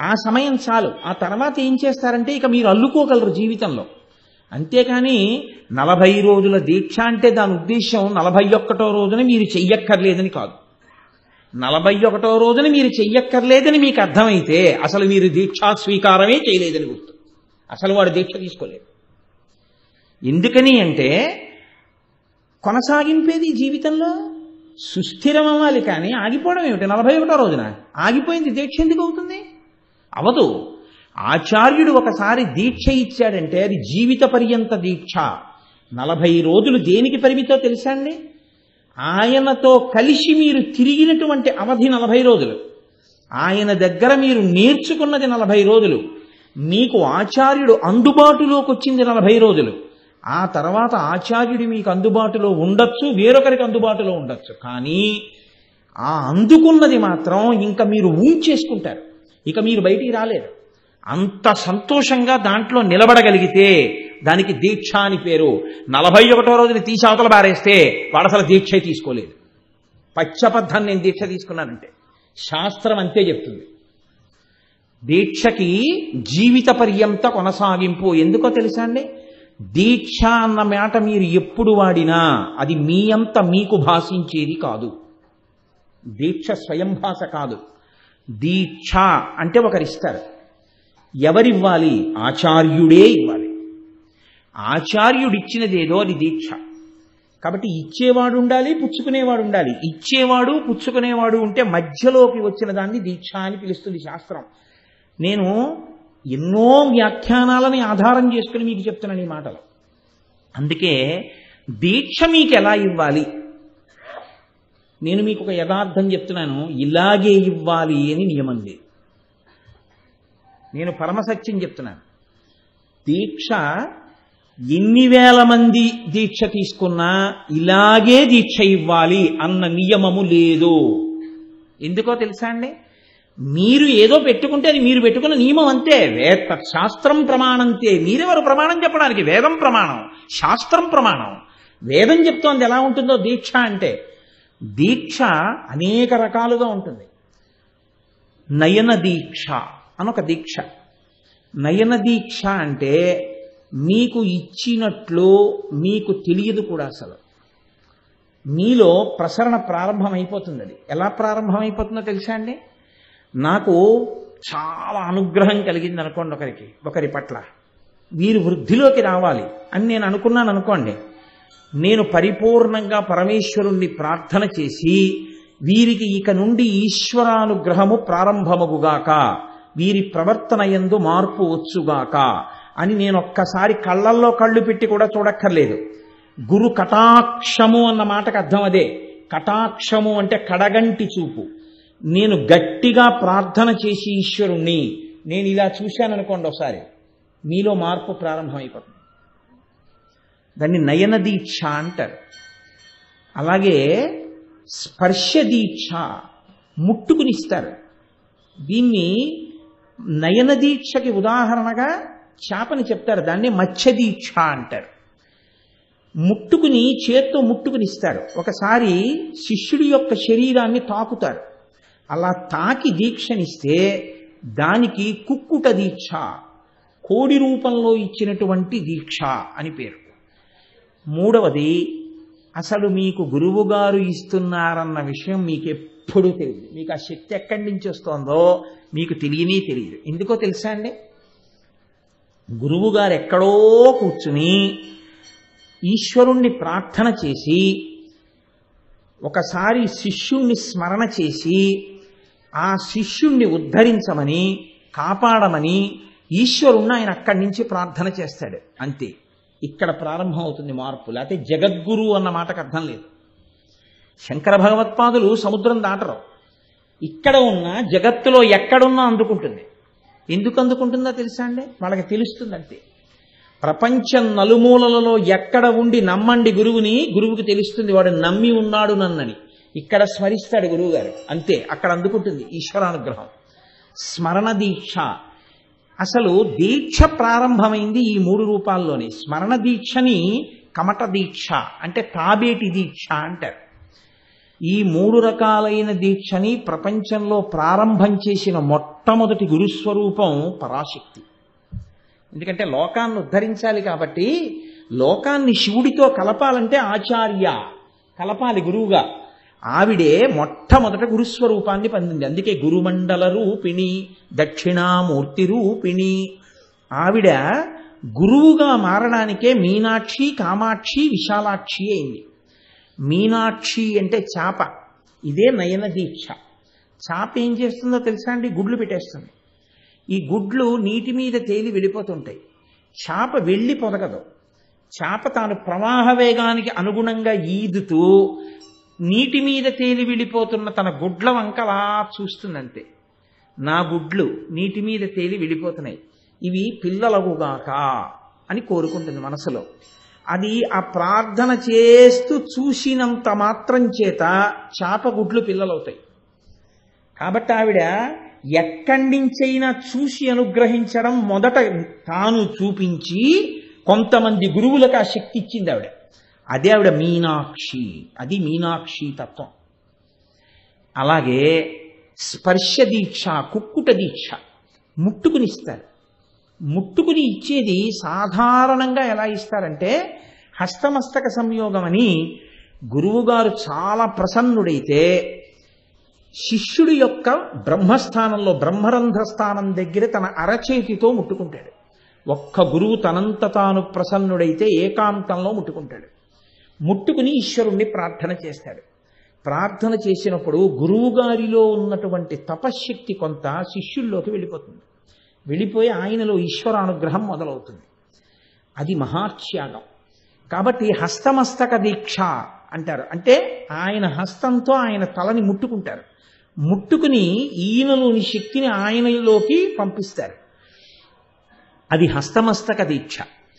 ఆ సమయం చాలు. ఆ తర్వాత ఏం చేస్తారంటే ఇక మీరు అల్లుకోగలరు జీవితంలో. అంతేకాని 40 రోజుల దీక్ష అంటే దాని ఉద్దేశం 41వ రోజున మీరు చెయ్యక్కర్లేదని కాదు. 41వ రోజున మీరు చెయ్యక్కర్లేదని మీకు అర్థమైతే అసలు మీరు దీక్షా స్వీకారమే చేయలేదని గుర్తు. అసలు వాడు దీక్ష తీసుకోలేదు. ఎందుకని అంటే కొనసాగింపేది జీవితంలో సుస్థిరం అవ్వాలి, కానీ ఆగిపోవడం ఏమిటి? 41వ రోజున ఆగిపోయింది దీక్ష ఎందుకు అవుతుంది? అవదు. ఆచార్యుడు ఒకసారి దీక్ష ఇచ్చాడంటే అది జీవిత పర్యంత దీక్ష. 40 రోజులు దేనికి పరిమితో తెలుసా అండి? ఆయనతో కలిసి మీరు తిరిగినటువంటి అవధి 40 రోజులు, ఆయన దగ్గర మీరు నేర్చుకున్నది 40 రోజులు, మీకు ఆచార్యుడు అందుబాటులోకి వచ్చింది 40 రోజులు. ఆ తర్వాత ఆచార్యుడు మీకు అందుబాటులో ఉండొచ్చు, వేరొకరికి అందుబాటులో ఉండొచ్చు, కానీ ఆ అందుకున్నది మాత్రం ఇంకా మీరు ఊంచేసుకుంటారు. ఇక మీరు బయటికి రాలేరు. అంత సంతోషంగా దాంట్లో నిలబడగలిగితే దానికి దీక్ష అని పేరు. 41వ రోజున తీసి అవతల బారేస్తే వాడు అసలు దీక్ష తీసుకోలేదు. పచ్చబద్ధం నేను దీక్ష తీసుకున్నానంటే శాస్త్రం అంతే చెప్తుంది. దీక్షకి జీవిత పర్యంత కొనసాగింపు. ఎందుకో తెలుసా అండి? దీక్ష అన్న మాట మీరు ఎప్పుడు వాడినా అది మీ అంత మీకు భాషించేది కాదు. దీక్ష స్వయం భాష కాదు. దీక్ష అంటే ఒకరిస్తారు. ఎవరివ్వాలి? ఆచార్యుడే ఇవ్వాలి. ఆచార్యుడిచ్చినదేదో అది దీక్ష. కాబట్టి ఇచ్చేవాడు ఉండాలి, పుచ్చుకునేవాడు ఉండాలి. ఇచ్చేవాడు పుచ్చుకునేవాడు ఉంటే మధ్యలోకి వచ్చిన దాన్ని దీక్ష అని పిలుస్తుంది శాస్త్రం. నేను ఎన్నో వ్యాఖ్యానాలని ఆధారం చేసుకుని మీకు చెప్తున్నాను ఈ మాటలు. అందుకే దీక్ష మీకు ఎలా ఇవ్వాలి నేను మీకు ఒక యథార్థం చెప్తున్నాను. ఇలాగే ఇవ్వాలి అని నియమం లేదు. నేను పరమసత్యం చెప్తున్నాను. దీక్ష ఎన్ని వేల మంది దీక్ష తీసుకున్నా ఇలాగే దీక్ష ఇవ్వాలి అన్న నియమము లేదు. ఎందుకో తెలుసా అండి? మీరు ఏదో పెట్టుకుంటే అది మీరు పెట్టుకున్న నియమం అంతే. శాస్త్రం ప్రమాణంతే. మీరెవరు ప్రమాణం చెప్పడానికి? వేదం ప్రమాణం, శాస్త్రం ప్రమాణం. వేదం చెప్తోంది ఎలా ఉంటుందో దీక్ష అంటే. దీక్ష అనేక రకాలుగా ఉంటుంది. నయన దీక్ష అనొక దీక్ష. నయన దీక్ష అంటే మీకు ఇచ్చినట్లు మీకు తెలియదు కూడా. అసలు మీలో ప్రసరణ ప్రారంభమైపోతుంది. అది ఎలా ప్రారంభమైపోతుందో తెలుసా అండి? నాకు చాలా అనుగ్రహం కలిగింది అనుకోండి ఒకరి పట్ల, వీరు వృద్ధిలోకి రావాలి అని నేను అనుకున్నాను అనుకోండి. నేను పరిపూర్ణంగా పరమేశ్వరుణ్ణి ప్రార్థన చేసి వీరికి ఇక నుండి ఈశ్వరానుగ్రహము ప్రారంభమగుగాక, వీరి ప్రవర్తన యందు మార్పు వచ్చుగాక అని నేను ఒక్కసారి కళ్ళల్లో కళ్ళు పెట్టి కూడా చూడక్కర్లేదు. గురు కటాక్షము అన్న మాటకు అర్థం అదే. కటాక్షము అంటే కడగంటి చూపు. నేను గట్టిగా ప్రార్థన చేసి ఈశ్వరుణ్ణి నేను ఇలా చూశాను అనుకోండి ఒకసారి, మీలో మార్పు ప్రారంభమైపోతుంది. దాన్ని నయన దీక్ష అంటారు. అలాగే స్పర్శ దీక్ష, ముట్టుకునిస్తారు. దీన్ని నయన దీక్షకి ఉదాహరణగా చేపని చెప్తారు. దాన్ని మత్స్య దీక్ష అంటారు. ముట్టుకుని చేత్తో ముట్టుకునిస్తారు. ఒకసారి శిష్యుడి యొక్క శరీరాన్ని తాకుతారు. అలా తాకి దీక్షనిస్తే దానికి కుక్కుట దీక్ష, కోడి రూపంలో ఇచ్చినటువంటి దీక్ష అని పేరు. మూడవది, అసలు మీకు గురువుగారు ఇస్తున్నారన్న విషయం మీకు ఎప్పుడూ తెలియదు. మీకు ఆ శక్తి ఎక్కడి నుంచి వస్తుందో మీకు తెలియనే తెలియదు. ఎందుకో తెలుసా అండి? గురువుగారు ఎక్కడో కూర్చుని ఈశ్వరుణ్ణి ప్రార్థన చేసి ఒకసారి శిష్యుణ్ణి స్మరణ చేసి ఆ శిష్యుణ్ణి ఉద్ధరించమని, కాపాడమని ఈశ్వరుణ్ణి ఆయన అక్కడి నుంచి ప్రార్థన చేస్తాడు. అంతే. ఇక్కడ ప్రారంభం అవుతుంది మార్పు. లేకపోతే జగద్గురు అన్న మాటకు అర్థం లేదు. శంకర భగవత్పాదులు సముద్రం దాటరు. ఇక్కడ ఉన్న జగత్తులో ఎక్కడున్నా అందుకుంటుంది. ఎందుకు అందుకుంటుందో తెలుసా అండి? వాళ్ళకి తెలుస్తుంది అంతే. ప్రపంచం నలుమూలలలో ఎక్కడ ఉండి నమ్మండి గురువుని, గురువుకి తెలుస్తుంది వాడు నమ్మి ఉన్నాడు నన్నని. ఇక్కడ స్మరిస్తాడు గురువుగారు, అంతే. అక్కడ అందుకుంటుంది ఈశ్వరానుగ్రహం. స్మరణ దీక్ష. అసలు దీక్ష ప్రారంభమైంది ఈ 3 రూపాల్లోనే. స్మరణ దీక్షని కమట దీక్ష అంటే తాబేటి దీక్ష అంటారు. ఈ 3 రకాలైన దీక్షని ప్రపంచంలో ప్రారంభం చేసిన మొట్టమొదటి గురుస్వరూపం పరాశక్తి. ఎందుకంటే లోకాన్ని ఉద్ధరించాలి కాబట్టి లోకాన్ని శివుడితో కలపాలంటే ఆచార్య కలపాలి గురువుగా. ఆవిడే మొట్టమొదట గురుస్వరూపాన్ని పొందింది. అందుకే గురుమండల రూపిణి దక్షిణామూర్తి రూపిణి. ఆవిడ గురువుగా మారడానికే మీనాక్షి, కామాక్షి, విశాలాక్షి అయింది. మీనాక్షి అంటే చాప, ఇదే నయన దీక్ష. చాప ఏం చేస్తుందో తెలుసా అండి? గుడ్లు పెట్టేస్తుంది. ఈ గుడ్లు నీటి మీద తేలి వెళ్ళిపోతుంటాయి. చాప వెళ్ళి పొదగదు. చాప తాను ప్రవాహ వేగానికి అనుగుణంగా ఈదుతూ నీటి మీద తేలి వెళ్ళిపోతున్న తన గుడ్ల వంకలా చూస్తుందంతే. నా గుడ్లు నీటి మీద తేలి వెళ్ళిపోతున్నాయి, ఇవి పిల్లలగుగాక అని కోరుకుంటుంది మనసులో. అది ఆ ప్రార్థన చేస్తూ చూసినంత మాత్రం చేత చాప గుడ్లు పిల్లలవుతాయి. కాబట్టి ఆవిడ ఎక్కడి నుంచైనా చూసి అనుగ్రహించడం మొదట తాను చూపించి కొంతమంది గురువులకు ఆ శక్తి ఇచ్చింది ఆవిడ. అదే ఆవిడ మీనాక్షి. అది మీనాక్షి తత్వం. అలాగే స్పర్శ దీక్ష, కుక్కుట దీక్ష, ముట్టుకునిస్తారు. ముట్టుకుని ఇచ్చేది సాధారణంగా ఎలా ఇస్తారంటే హస్తమస్తక సంయోగం అని. గురువుగారు చాలా ప్రసన్నుడైతే శిష్యుడి యొక్క బ్రహ్మస్థానంలో బ్రహ్మరంధ్ర స్థానం దగ్గర తన అరచేతితో ముట్టుకుంటాడు. ఒక్క గురువు తనంత తాను ప్రసన్నుడైతే ఏకాంతంలో ముట్టుకుంటాడు. ముట్టుకుని ఈశ్వరుణ్ణి ప్రార్థన చేస్తాడు. ప్రార్థన చేసినప్పుడు గురువుగారిలో ఉన్నటువంటి తపశ్శక్తి కొంత శిష్యుల్లోకి వెళ్ళిపోతుంది. వెళ్ళిపోయి ఆయనలో ఈశ్వరానుగ్రహం మొదలవుతుంది. అది మహాత్యాగం. కాబట్టి హస్తమస్తక దీక్ష అంటారు. అంటే ఆయన హస్తంతో ఆయన తలని ముట్టుకుంటారు. ముట్టుకుని ఈయనలోని శక్తిని ఆయనలోకి పంపిస్తారు. అది హస్తమస్తక దీక్ష.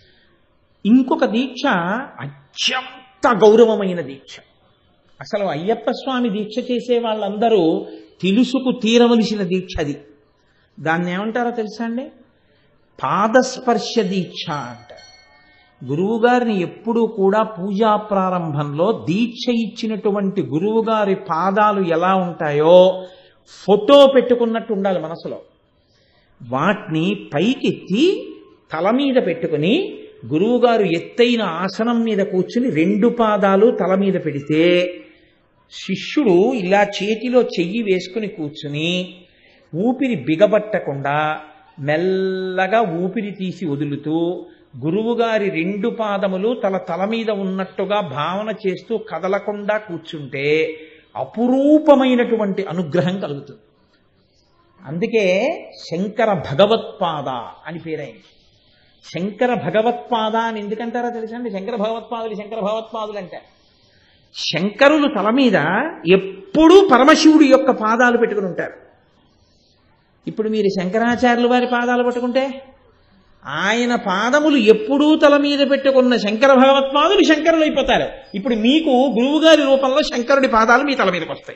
ఇంకొక దీక్ష అత్యంత గౌరవమైన దీక్ష. అసలు అయ్యప్ప స్వామి దీక్ష చేసే వాళ్ళందరూ తెలుసుకు తీరవలసిన దీక్ష అది. దాన్ని ఏమంటారో తెలుసా అండి? పాదస్పర్శ దీక్ష అంటారు. గురువుగారిని ఎప్పుడూ కూడా పూజా ప్రారంభంలో దీక్ష ఇచ్చినటువంటి గురువుగారి పాదాలు ఎలా ఉంటాయో ఫోటో పెట్టుకున్నట్టు ఉండాలి మనసులో. వాటిని పైకెత్తి తల మీద పెట్టుకుని గురువుగారు ఎత్తైన ఆసనం మీద కూర్చుని రెండు పాదాలు తల మీద పెడితే శిష్యుడు ఇలా చేతిలో చెయ్యి వేసుకుని కూర్చుని ఊపిరి బిగబట్టకుండా మెల్లగా ఊపిరి తీసి వదులుతూ గురువుగారి రెండు పాదములు తల మీద ఉన్నట్టుగా భావన చేస్తూ కదలకుండా కూర్చుంటే అపురూపమైనటువంటి అనుగ్రహం కలుగుతుంది. అందుకే శంకర భగవత్పాద అని పేరైంది. శంకర భగవత్పాద అని ఎందుకంటారో తెలుసా అండి? శంకర భగవత్పాదులు అంటే శంకరులు తల మీద ఎప్పుడూ పరమశివుడి యొక్క పాదాలు పెట్టుకుని ఉంటారు. ఇప్పుడు మీరు శంకరాచార్యుల వారి పాదాలు పట్టుకుంటే ఆయన పాదములు ఎప్పుడూ తల మీద పెట్టుకున్న శంకర భగవత్పాదులు శంకరులు అయిపోతారు. ఇప్పుడు మీకు గురువుగారి రూపంలో శంకరుడి పాదాలు మీ తల మీదకి వస్తాయి.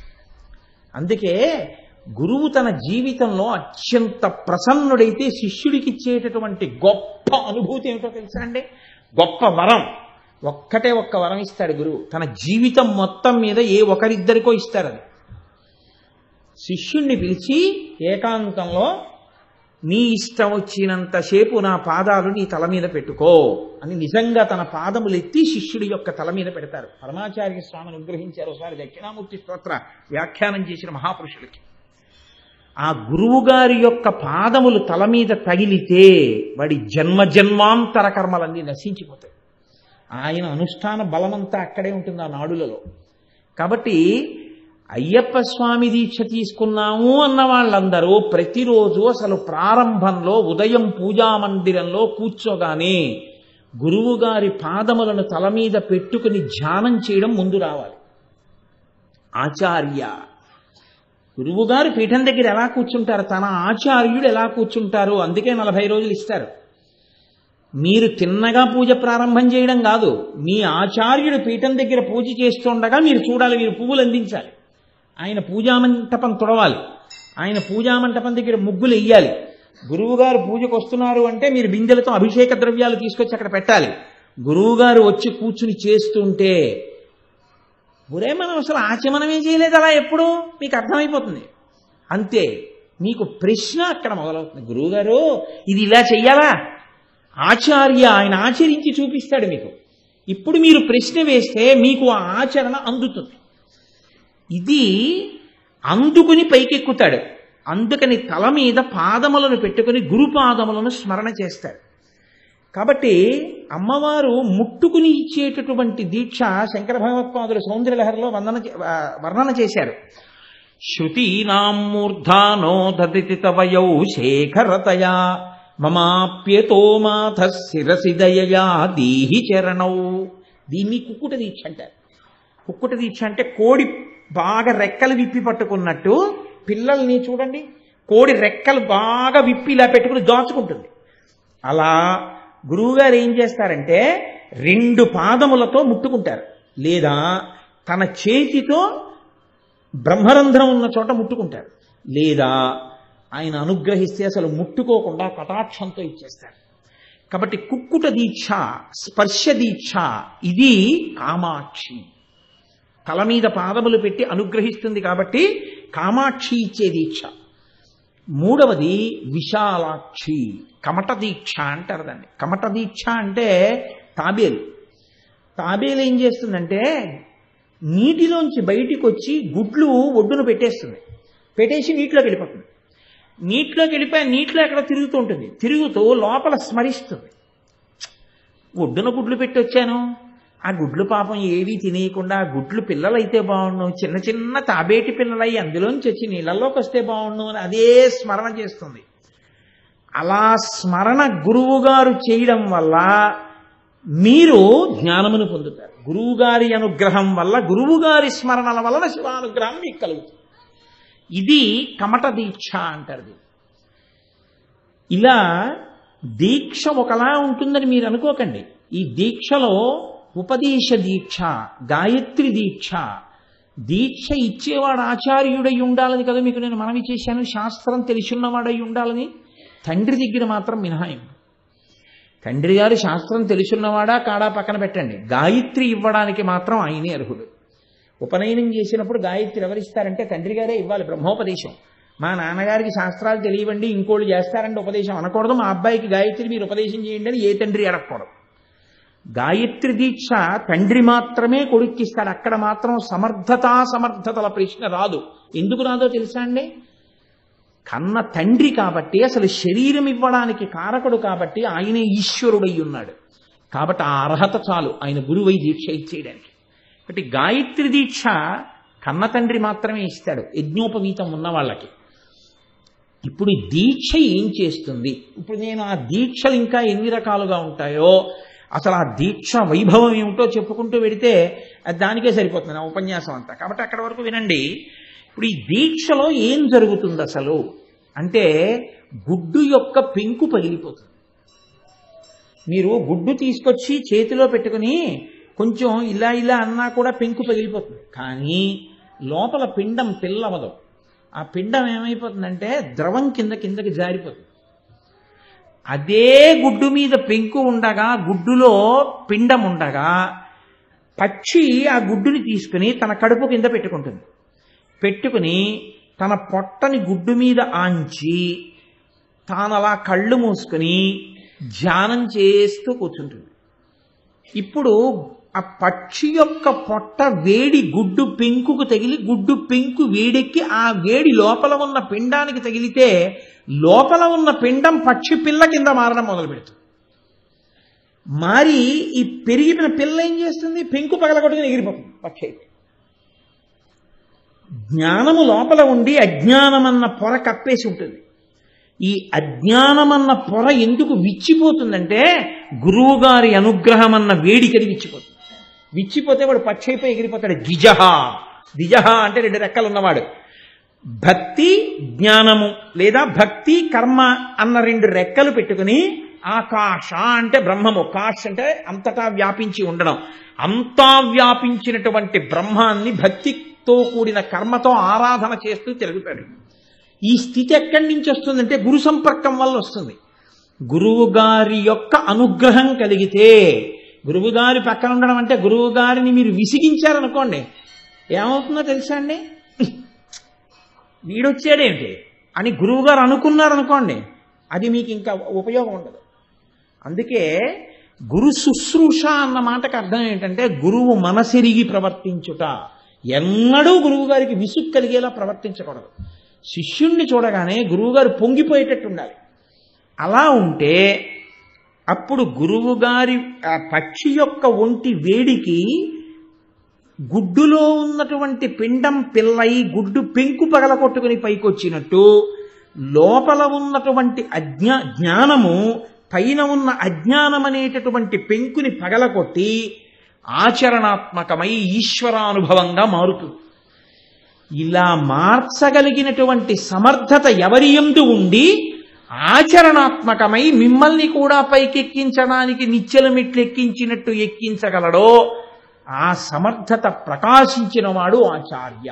అందుకే గురువు తన జీవితంలో అత్యంత ప్రసన్నుడైతే శిష్యుడికి ఇచ్చేటటువంటి గొప్ప అనుభూతి ఏమిటో తెలుసా అండి? గొప్ప వరం. ఒక్క వరం ఇస్తాడు గురువు. తన జీవితం మొత్తం మీద ఏ ఒకరిద్దరికో ఇస్తారు. అది శిష్యుణ్ణి పిలిచి ఏకాంతంలో నీ ఇష్టం వచ్చినంతసేపు నా పాదాలు నీ తల మీద పెట్టుకో అని నిజంగా తన పాదములు ఎత్తి శిష్యుడి యొక్క తల మీద పెడతారు. పరమాచార్య స్వామిని అనుగ్రహించారు ఒకసారి దక్షిణామూర్తి స్తోత్ర వ్యాఖ్యానం చేసిన మహాపురుషులకి. ఆ గురువుగారి యొక్క పాదములు తల మీద తగిలితే వాడి జన్మాంతర కర్మలన్నీ నశించిపోతాయి. ఆయన అనుష్ఠాన బలమంతా అక్కడే ఉంటుంది ఆ నాడులలో. కాబట్టి అయ్యప్ప స్వామి దీక్ష తీసుకున్నాము అన్న వాళ్ళందరూ ప్రతిరోజు అసలు ప్రారంభంలో ఉదయం పూజా మందిరంలో కూర్చోగానే గురువుగారి పాదములను తల మీద పెట్టుకుని ధ్యానం చేయడం ముందు రావాలి. ఆచార్య గురువుగారు పీఠం దగ్గర ఎలా కూర్చుంటారు, తన ఆచార్యుడు ఎలా కూర్చుంటారు. అందుకే 40 రోజులు ఇస్తారు. మీరు తిన్నగా పూజ ప్రారంభం చేయడం కాదు, మీ ఆచార్యుడు పీఠం దగ్గర పూజ చేస్తుండగా మీరు చూడాలి, మీరు పువ్వులు అందించాలి. ఆయన పూజామంటపం తుడవాలి, ఆయన పూజామంటపం దగ్గర ముగ్గులు వెయ్యాలి. గురువుగారు పూజకు వస్తున్నారు అంటే మీరు బిందెలతో అభిషేక ద్రవ్యాలు తీసుకొచ్చి అక్కడ పెట్టాలి. గురువుగారు వచ్చి కూర్చుని చేస్తుంటే ఒరే మనం అసలు ఆచమనమే చేయలేదు అలా ఎప్పుడు మీకు అర్థమైపోతుంది. అంతే మీకు ప్రశ్న అక్కడ మొదలవుతుంది. గురువుగారు ఇది ఇలా చెయ్యాలా? ఆచార్య ఆయన ఆచరించి చూపిస్తాడు మీకు. ఇప్పుడు మీరు ప్రశ్న వేస్తే మీకు ఆ ఆచరణ అందుతుంది. ఇది అందుకుని పైకెక్కుతాడు. అందుకని తల మీద పాదములను పెట్టుకుని గురుపాదములను స్మరణ చేస్తాడు. కాబట్టి అమ్మవారు ముట్టుకుని ఇచ్చేటటువంటి దీక్ష శంకర భగవత్పాదులు సౌందర్యలహరిలో వర్ణన చేశారు. శృతీనాం మూర్ధానో దదితి తవయౌ శేఖరతయా మమాప్యతో మాథ శిరసి దయయా దీహి చరణౌ. దీన్ని కుక్కుట దీక్ష అంటారు. కుక్కుట దీక్ష అంటే కోడి బాగా రెక్కలు విప్పి పట్టుకున్నట్టు పిల్లల్ని చూడండి, కోడి రెక్కలు బాగా విప్పి ఇలా పెట్టుకుని దాచుకుంటుంది. అలా గురువుగారు ఏం చేస్తారంటే 2 పాదములతో ముట్టుకుంటారు, లేదా తన చేతితో బ్రహ్మరంధ్రం ఉన్న చోట ముట్టుకుంటారు, లేదా ఆయన అనుగ్రహిస్తే అసలు ముట్టుకోకుండా కటాక్షంతో ఇచ్చేస్తారు. కాబట్టి కుక్కుట దీక్ష, స్పర్శ దీక్ష, ఇది కామాక్షి. తల మీద పాదములు పెట్టి అనుగ్రహిస్తుంది కాబట్టి కామాక్షి ఇచ్చే దీక్ష. 3వది విశాలాక్షి, కమట దీక్ష అంటారు దాన్ని. కమట దీక్ష అంటే తాబేలు. తాబేలు ఏం చేస్తుందంటే నీటిలోంచి బయటికి వచ్చి గుడ్లు ఒడ్డున పెట్టేస్తుంది, పెట్టేసి నీటిలోకి వెళ్ళిపోతుంది. నీటిలోకి వెళ్ళిపోయి నీటిలో ఎక్కడ తిరుగుతూ ఉంటుంది, తిరుగుతూ లోపల స్మరిస్తుంది. ఒడ్డున గుడ్లు పెట్టి వచ్చాను, ఆ గుడ్లు పాపం ఏవీ తినేయకుండా గుడ్లు పిల్లలైతే బాగుండు, చిన్న చిన్న తాబేటి పిల్లలై అందులోంచి వచ్చి నీళ్ళల్లోకి వస్తే బాగుండు అని అదే స్మరణ చేస్తుంది. అలా స్మరణ గురువుగారు చేయడం వల్ల మీరు జ్ఞానమును పొందుతారు. గురువుగారి అనుగ్రహం వల్ల, గురువుగారి స్మరణల వలన శివానుగ్రహం మీకు కలుగుతుంది. ఇది కమట దీక్ష అంటారు. ఇలా దీక్ష ఒకలా ఉంటుందని మీరు అనుకోకండి. ఈ దీక్షలో ఉపదేశ దీక్ష, గాయత్రి దీక్ష, దీక్ష ఇచ్చేవాడు ఆచార్యుడై ఉండాలని కదా మీకు నేను మనవి చేశాను. శాస్త్రం తెలిసిన్నవాడై ఉండాలని. తండ్రి దగ్గర మాత్రం మినహాయింపు. తండ్రి గారు శాస్త్రం తెలుసున్నవాడా కాడా పక్కన పెట్టండి, గాయత్రి ఇవ్వడానికి మాత్రం ఆయనే అర్హుడు. ఉపనయనం చేసినప్పుడు గాయత్రి ఎవరిస్తారంటే తండ్రి గారే ఇవ్వాలి బ్రహ్మోపదేశం. మా నాన్నగారికి శాస్త్రాలు తెలియవండి ఇంకోళ్ళు చేస్తారంటే ఉపదేశం అనకూడదు, మా అబ్బాయికి గాయత్రి మీరు ఉపదేశం చేయండి అని ఏ తండ్రి అడగకూడదు. గాయత్రి దీక్ష తండ్రి మాత్రమే కొడుక్కిస్తాడు. అక్కడ మాత్రం సమర్థతల ప్రశ్న రాదు. ఎందుకు రాదో తెలుసా అండి? కన్న తండ్రి కాబట్టి, అసలు శరీరం ఇవ్వడానికి కారకుడు కాబట్టి ఆయనే ఈశ్వరుడై ఉన్నాడు. కాబట్టి ఆ అర్హత చాలు ఆయన గురువై దీక్ష ఇచ్చేయడానికి. కాబట్టి గాయత్రి దీక్ష కన్న తండ్రి మాత్రమే ఇస్తాడు యజ్ఞోపవీతం ఉన్న వాళ్ళకి. ఇప్పుడు ఈ దీక్ష ఏం చేస్తుంది? ఇప్పుడు నేను ఆ దీక్షలు ఇంకా ఎన్ని రకాలుగా ఉంటాయో, అసలు ఆ దీక్ష వైభవం ఏమిటో చెప్పుకుంటూ వెడితే దానికే సరిపోతుంది నా ఉపన్యాసం అంతా. కాబట్టి అక్కడ వరకు వినండి. ఇప్పుడు ఈ దీక్షలో ఏం జరుగుతుంది అసలు అంటే, గుడ్డు యొక్క పెంకు పగిలిపోతుంది. మీరు గుడ్డు తీసుకొచ్చి చేతిలో పెట్టుకుని కొంచెం ఇలా ఇలా అన్నా కూడా పెంకు పగిలిపోతుంది. కానీ లోపల పిండం పిల్లవదు. ఆ పిండం ఏమైపోతుందంటే ద్రవం కిందకి జారిపోతుంది. అదే గుడ్డు మీద పెంకు ఉండగా, గుడ్డులో పిండం ఉండగా, పక్షి ఆ గుడ్డుని తీసుకుని తన కడుపు కింద పెట్టుకుంటుంది. పెట్టుకుని తన పొట్టని గుడ్డు మీద ఆంచి తానలా కళ్ళు మూసుకుని ధ్యానం చేస్తూ కూర్చుంటుంది. ఇప్పుడు ఆ పక్షి యొక్క పొట్ట వేడి గుడ్డు పెంకుకు తగిలి, గుడ్డు పెంకు వేడెక్కి ఆ వేడి లోపల ఉన్న పిండానికి తగిలితే లోపల ఉన్న పిండం పక్షి పిల్ల కింద మారడం మొదలు పెడుతుంది. మారి ఈ పెరిగిన పిల్ల ఏం చేస్తుంది? పెంకు పగలగొట్టుకుని ఎగిరిపోతుంది పక్షి అయితే. జ్ఞానము లోపల ఉండి అజ్ఞానమన్న పొర కప్పేసి ఉంటుంది. ఈ అజ్ఞానమన్న పొర ఎందుకు విచ్చిపోతుందంటే, గురువుగారి అనుగ్రహం అన్న వేడికది విచ్చిపోతుంది. విచ్చిపోతే వాడు పక్షి అయిపోయి ఎగిరిపోతాడు. ద్విజహ అంటే 2 రెక్కలు ఉన్నవాడు. భక్తి జ్ఞానము లేదా భక్తి కర్మ అన్న 2 రెక్కలు పెట్టుకుని, ఆకాశ అంటే బ్రహ్మము, కాష్ అంటే అంతటా వ్యాపించి ఉండడం, అంతా వ్యాపించినటువంటి బ్రహ్మాన్ని భక్తితో కూడిన కర్మతో ఆరాధన చేస్తూ తిరుగుతాడు. ఈ స్థితి ఎక్కడి నుంచి వస్తుందంటే గురు సంపర్కం వల్ల వస్తుంది. గురువు గారి యొక్క అనుగ్రహం కలిగితే, గురువుగారి పక్కన ఉండడం అంటే గురువు గారిని మీరు విసిగించారనుకోండి, ఏమవుతుందో తెలుసా అండి? వీడొచ్చాడేంటి అని గురువుగారు అనుకున్నారనుకోండి, అది మీకు ఇంకా ఉపయోగం ఉండదు. అందుకే గురు శుశ్రూష అన్న మాటకు అర్థం ఏంటంటే గురువు మనసెరిగి ప్రవర్తించుట. ఎన్నడూ గురువు గారికి విసుగు కలిగేలా ప్రవర్తించకూడదు. శిష్యుణ్ణి చూడగానే గురువుగారు పొంగిపోయేటట్టు ఉండాలి. అలా ఉంటే అప్పుడు గురువుగారి పక్షి యొక్క ఒంటి వేడికి గుడ్డులో ఉన్నటువంటి పిండం పిల్లై గుడ్డు పెంకు పగలగొట్టుకుని పైకొచ్చినట్టు లోపల ఉన్నటువంటి జ్ఞానము పైన ఉన్న అజ్ఞానం అనేటటువంటి పెంకుని పగలగొట్టి ఆచరణాత్మకమై ఈశ్వరానుభవంగా మారుతుంది. ఇలా మార్చగలిగినటువంటి సమర్థత ఎవరి యందు ఉండి ఆచరణాత్మకమై మిమ్మల్ని కూడా పైకెక్కించడానికి నిచ్చెల మెట్లెక్కించినట్టు ఎక్కించగలడో ఆ సమర్థత ప్రకాశించిన వాడు ఆచార్య.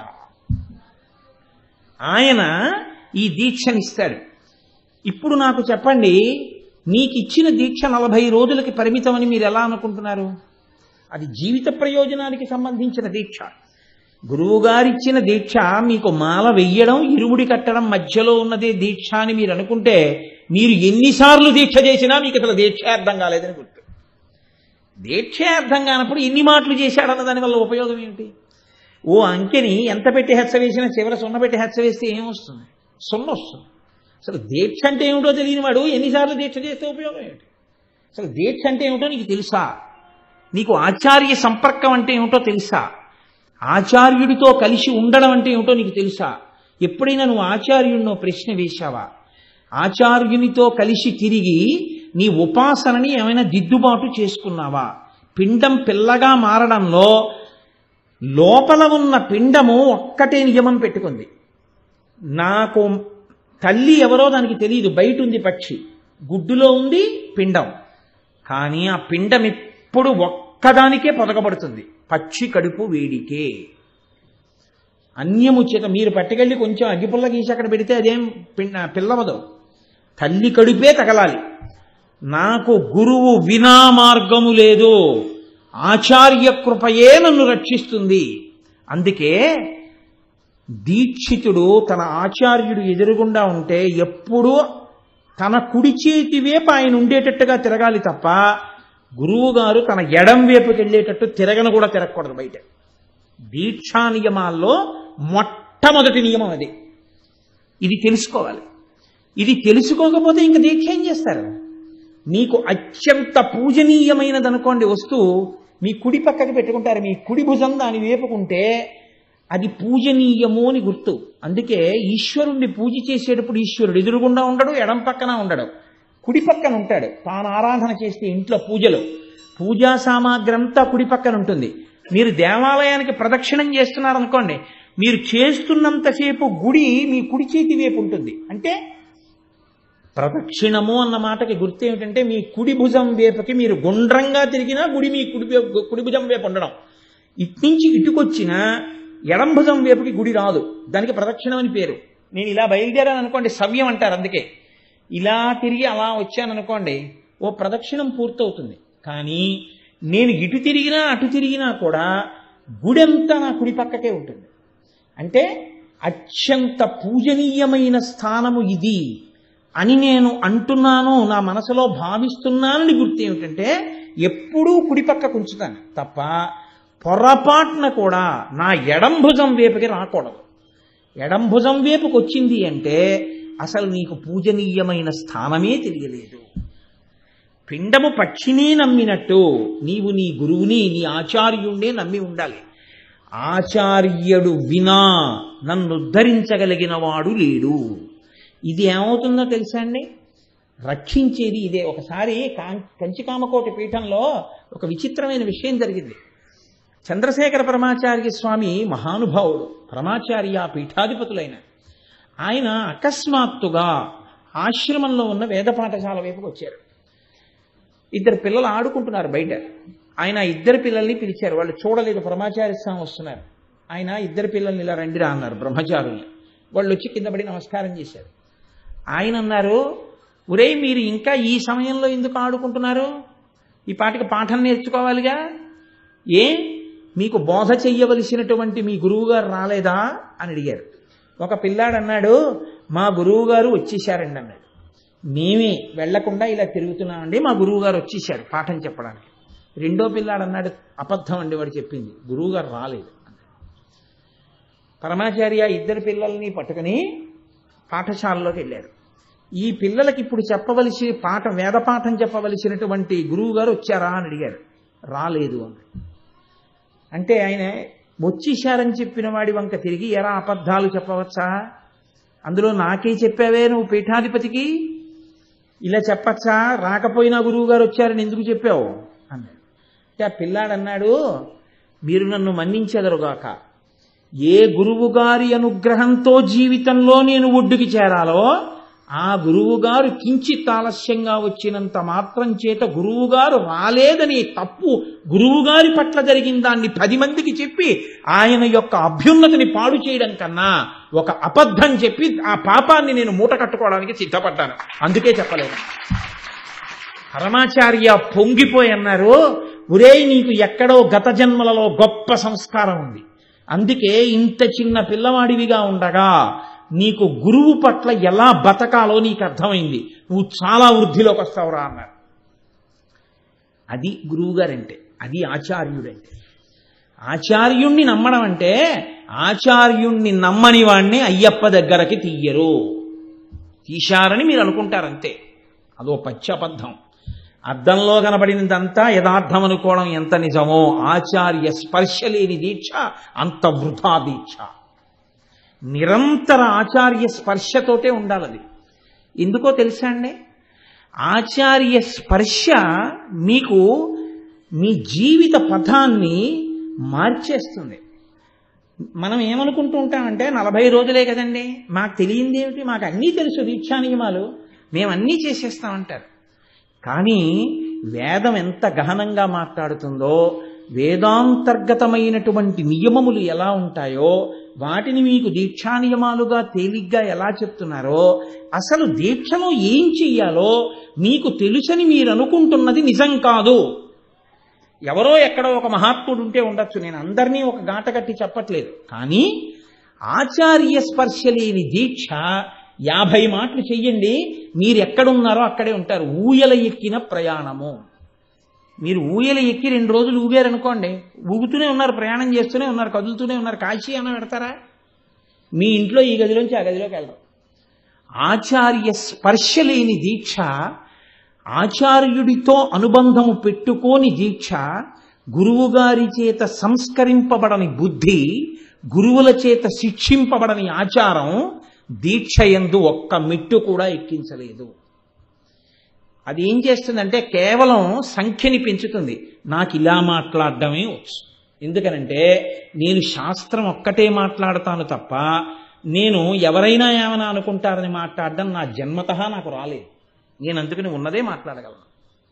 ఆయన ఈ దీక్షనిస్తాడు. ఇప్పుడు నాకు చెప్పండి, మీకు ఇచ్చిన దీక్ష 40 రోజులకి పరిమితమని మీరు ఎలా అనుకుంటున్నారు? అది జీవిత ప్రయోజనానికి సంబంధించిన దీక్ష. గురువుగారిచ్చిన దీక్ష మీకు మాల వెయ్యడం, ఇరుముడి కట్టడం మధ్యలో ఉన్నదే దీక్ష అని మీరు అనుకుంటే మీరు ఎన్నిసార్లు దీక్ష చేసినా మీకు అసలు దీక్ష అర్థం కాలేదని గుర్తు. దీక్ష అర్థం కానప్పుడు ఎన్ని మాటలు చేశాడన్న దానివల్ల ఉపయోగం ఏమిటి? ఓ అంకెని ఎంత పెట్టి హెచ్చ వేసినా చివర సున్న పెట్టి హెచ్చ వేస్తే ఏమొస్తుంది? సున్న వస్తుంది. అసలు దీక్ష అంటే ఏమిటో తెలియని వాడు ఎన్నిసార్లు దీక్ష చేస్తే ఉపయోగం ఏమిటి? అసలు దీక్ష అంటే ఏమిటో నీకు తెలుసా? నీకు ఆచార్య సంపర్కం అంటే ఏమిటో తెలుసా? ఆచార్యుడితో కలిసి ఉండడం అంటే ఏమిటో నీకు తెలుసా? ఎప్పుడైనా నువ్వు ఆచార్యుడినో ప్రశ్న వేశావా? ఆచార్యునితో కలిసి తిరిగి నీ ఉపాసనని ఏమైనా దిద్దుబాటు చేసుకున్నావా? పిండం పిల్లగా మారడంలో లోపల ఉన్న పిండము ఒక్కటే నియమం పెట్టుకుంది. నాకు తల్లి ఎవరో దానికి తెలియదు, బయట ఉంది పక్షి, గుడ్డులో ఉంది పిండం. కానీ ఆ పిండం ఎప్పుడు ఒక్కదానికే పొదగబడుతుంది, పక్షి కడుపు వేడికే. అన్యము చేత మీరు పట్టుకెళ్ళి కొంచెం అగ్గిపుల్ల గీసి అక్కడ పెడితే అదేం పిల్లవదు, తల్లి కడుపే తగలాలి. నాకు గురువు వినా మార్గము లేదు, ఆచార్య కృపయే నన్ను రక్షిస్తుంది. అందుకే దీక్షితుడు తన ఆచార్యుడు ఎదురుగుండా ఉంటే ఎప్పుడూ తన కుడి చేతి వైపు ఆయన ఉండేటట్టుగా తిరగాలి తప్ప గురువు గారు తన ఎడం వైపుకి వెళ్ళేటట్టు తిరగను కూడా తిరగకూడదు బయట. దీక్షా నియమాల్లో మొట్టమొదటి నియమం అది. ఇది తెలుసుకోవాలి. ఇది తెలుసుకోకపోతే ఇంక దీక్ష ఏం చేస్తారు? మీకు అత్యంత పూజనీయమైనది అనుకోండి వస్తువు, మీ కుడి పక్కకి పెట్టుకుంటారు, మీ కుడి భుజం దాని వేపుకుంటే అది పూజనీయము అని గుర్తు. అందుకే ఈశ్వరుణ్ణి పూజ చేసేటప్పుడు ఈశ్వరుడు ఎదురుగుండా ఉండడు, ఎడం పక్కన ఉండడు, కుడి పక్కన ఉంటాడు. తాను ఆరాధన చేస్తే ఇంట్లో పూజలో పూజా సామాగ్రి అంతా కుడి పక్కన ఉంటుంది. మీరు దేవాలయానికి ప్రదక్షిణం చేస్తున్నారనుకోండి, మీరు చేస్తున్నంతసేపు గుడి మీ కుడి చేతి వైపు ఉంటుంది. అంటే ప్రదక్షిణము అన్న మాటకి గుర్తు ఏమిటంటే మీ కుడి భుజం వైపుకి మీరు గుండ్రంగా తిరిగినా గుడి మీ కుడి భుజం వైపు ఉండడం. ఇట్నుంచి ఇటుకొచ్చినా ఎడం భుజం వైపుకి గుడి రాదు, దానికి ప్రదక్షిణం అని పేరు. నేను ఇలా బయలుదేరాను అనుకోండి, సవ్యం అంటారు. అందుకే ఇలా తిరిగి అలా వచ్చాను అనుకోండి, ఓ ప్రదక్షిణం పూర్తవుతుంది. కానీ నేను ఇటు తిరిగినా అటు తిరిగినా కూడా గుడంతా నా కుడి పక్కకే ఉంటుంది. అంటే అత్యంత పూజనీయమైన స్థానము ఇది అని నేను అంటున్నాను, నా మనసులో భావిస్తున్నానని గుర్తు ఏమిటంటే ఎప్పుడూ కుడి పక్కకు ఉంచుతాను తప్ప పొరపాటున కూడా నా ఎడం భుజం వైపుకి రాకూడదు. ఎడం భుజం వైపుకి వచ్చింది అంటే అసలు నీకు పూజనీయమైన స్థానమే తెలియలేదు. పిండము పక్షినే నమ్మినట్టు నీవు నీ గురువుని, నీ ఆచార్యుణ్ణే నమ్మి ఉండాలి. ఆచార్యుడు వినా నన్ను ఉద్ధరించగలిగిన వాడు లేడు. ఇది ఏమవుతుందో తెలుసా అండి? రక్షించేది ఇదే. ఒకసారి కంచికామకోటి పీఠంలో ఒక విచిత్రమైన విషయం జరిగింది. చంద్రశేఖర పరమాచార్య స్వామి మహానుభావుడు, పరమాచార్య పీఠాధిపతులైన ఆయన అకస్మాత్తుగా ఆశ్రమంలో ఉన్న వేద పాఠశాల వైపుకి వచ్చారు. 2 పిల్లలు ఆడుకుంటున్నారు బయట. ఆయన 2 పిల్లల్ని పిలిచారు. వాళ్ళు చూడలేదు పరమాచార్య స్వామి వస్తున్నారు. ఆయన 2 పిల్లల్ని ఇలా రండిరా అన్నారు, బ్రహ్మచారుల్ని. వాళ్ళు వచ్చి కింద పడి నమస్కారం చేశారు. ఆయన అన్నారు, ఒరేయ్ మీరు ఇంకా ఈ సమయంలో ఎందుకు ఆడుకుంటున్నారు? ఈ పాటికి పాఠం నేర్చుకోవాలిగా, ఏ మీకు బోధ చెయ్యవలసినటువంటి మీ గురువుగారు రాలేదా అని అడిగారు. ఒక పిల్లాడు అన్నాడు, మా గురువు గారు వచ్చేసారండి అన్నాడు. మేమే వెళ్లకుండా ఇలా తిరుగుతున్నామండి, మా గురువు గారు వచ్చేసారు పాఠం చెప్పడానికి. రెండో పిల్లాడు అన్నాడు, అబద్ధం అండి వాడు చెప్పింది, గురువు గారు రాలేదు. పరమాచార్య ఇద్దరు పిల్లల్ని పట్టుకుని పాఠశాలలోకి వెళ్ళారు. ఈ పిల్లలకి ఇప్పుడు చెప్పవలసి వేద పాఠం చెప్పవలసినటువంటి గురువు గారు వచ్చారా అని అడిగారు. రాలేదు అని అంటే ఆయన వచ్చేశారని చెప్పిన వాడి వంక తిరిగి ఎరా అబద్ధాలు చెప్పవచ్చా, అందులో నాకే చెప్పావే నువ్వు పీఠాధిపతికి, ఇలా చెప్పచ్చా, రాకపోయినా గురువు గారు వచ్చారని ఎందుకు చెప్పావు అన్నాడు. అంటే ఆ పిల్లాడు అన్నాడు, మీరు నన్ను మన్నించెదరుగాక, ఏ గురువు గారి అనుగ్రహంతో జీవితంలో నేను ఒడ్డుకి చేరాలో ఆ గురువుగారు కించిత్ ఆలస్యంగా వచ్చినంత మాత్రం చేత గురువుగారు రాలేదని తప్పు గురువుగారి పట్ల జరిగిన దాన్ని 10 మందికి చెప్పి ఆయన యొక్క అభ్యున్నతిని పాడు చేయడం కన్నా ఒక అబద్ధం చెప్పి ఆ పాపాన్ని నేను మూట కట్టుకోవడానికి సిద్ధపడ్డాను, అందుకే చెప్పలేదు. పరమాచార్య పొంగిపోయి అన్నారు, ఒరేయ్ నీకు ఎక్కడో గత జన్మలలో గొప్ప సంస్కారం ఉంది, అందుకే ఇంత చిన్న పిల్లవాడివిగా ఉండగా నీకు గురువు పట్ల ఎలా బతకాలో నీకు అర్థమైంది, నువ్వు చాలా వృద్ధిలోకి వస్తావురా అన్నారు. అది గురువుగారంటే, అది ఆచార్యుడంటే. ఆచార్యుణ్ణి నమ్మడం అంటే ఆచార్యుణ్ణి నమ్మని వాణ్ణి అయ్యప్ప దగ్గరకి తీయరు, తీశారని మీరు అనుకుంటారంతే, అదో పచ్చి అబద్ధం. అద్దంలో కనబడినదంతా యథార్థం అనుకోవడం ఎంత నిజమో ఆచార్య స్పర్శ లేని దీక్ష అంత వృథా దీక్ష. నిరంతర ఆచార్య స్పర్శతోటే ఉండాలి. అది ఎందుకో తెలుసా అండి, ఆచార్య స్పర్శ మీకు మీ జీవిత పథాన్ని మార్చేస్తుంది. మనం ఏమనుకుంటూ ఉంటామంటే 40 రోజులే కదండి, మాకు తెలియంది ఏమిటి, మాకు అన్నీ తెలుసు దీక్షా నియమాలు, మేమన్నీ చేసేస్తామంటారు. కానీ వేదం ఎంత గహనంగా మాట్లాడుతుందో, వేదాంతర్గతమైనటువంటి నియమములు ఎలా ఉంటాయో వాటిని మీకు దీక్షా నియమాలుగా తేలిగ్గా ఎలా చెప్తున్నారో, అసలు దీక్షలో ఏం చెయ్యాలో మీకు తెలుసని మీరు అనుకుంటున్నది నిజం కాదు. ఎవరో ఎక్కడో ఒక మహాత్ముడు ఉంటే ఉండొచ్చు, నేను అందరినీ ఒక గాట కట్టి చెప్పట్లేదు, కానీ ఆచార్య స్పర్శ లేని దీక్ష 50 మాటలు చెయ్యండి, మీరు ఎక్కడున్నారో అక్కడే ఉంటారు. ఊయల ఎక్కిన ప్రయాణము. మీరు ఊయల ఎక్కి 2 రోజులు ఊగారనుకోండి, ఊగుతూనే ఉన్నారు, ప్రయాణం చేస్తూనే ఉన్నారు, కదులుతూనే ఉన్నారు, కాశీ అన్న పెడతారా? మీ ఇంట్లో ఈ గదిలోంచి ఆ గదిలోకి వెళ్ళరు. ఆచార్య స్పర్శ లేని దీక్ష, ఆచార్యుడితో అనుబంధము పెట్టుకోని దీక్ష, గురువుగారి చేత సంస్కరింపబడని బుద్ధి, గురువుల చేత శిక్షింపబడని ఆచారం దీక్ష యందు ఒక్క మెట్టు కూడా ఎక్కించలేదు. అది ఏం చేస్తుందంటే కేవలం సంఖ్యని పెంచుతుంది. నాకు ఇలా మాట్లాడడమే వచ్చు, ఎందుకనంటే నేను శాస్త్రం ఒక్కటే మాట్లాడతాను తప్ప నేను ఎవరైనా ఏమైనా అనుకుంటారని మాట్లాడడం నా జన్మతః నాకు రాలేదు, నేను అందుకని ఉన్నదే మాట్లాడగలను.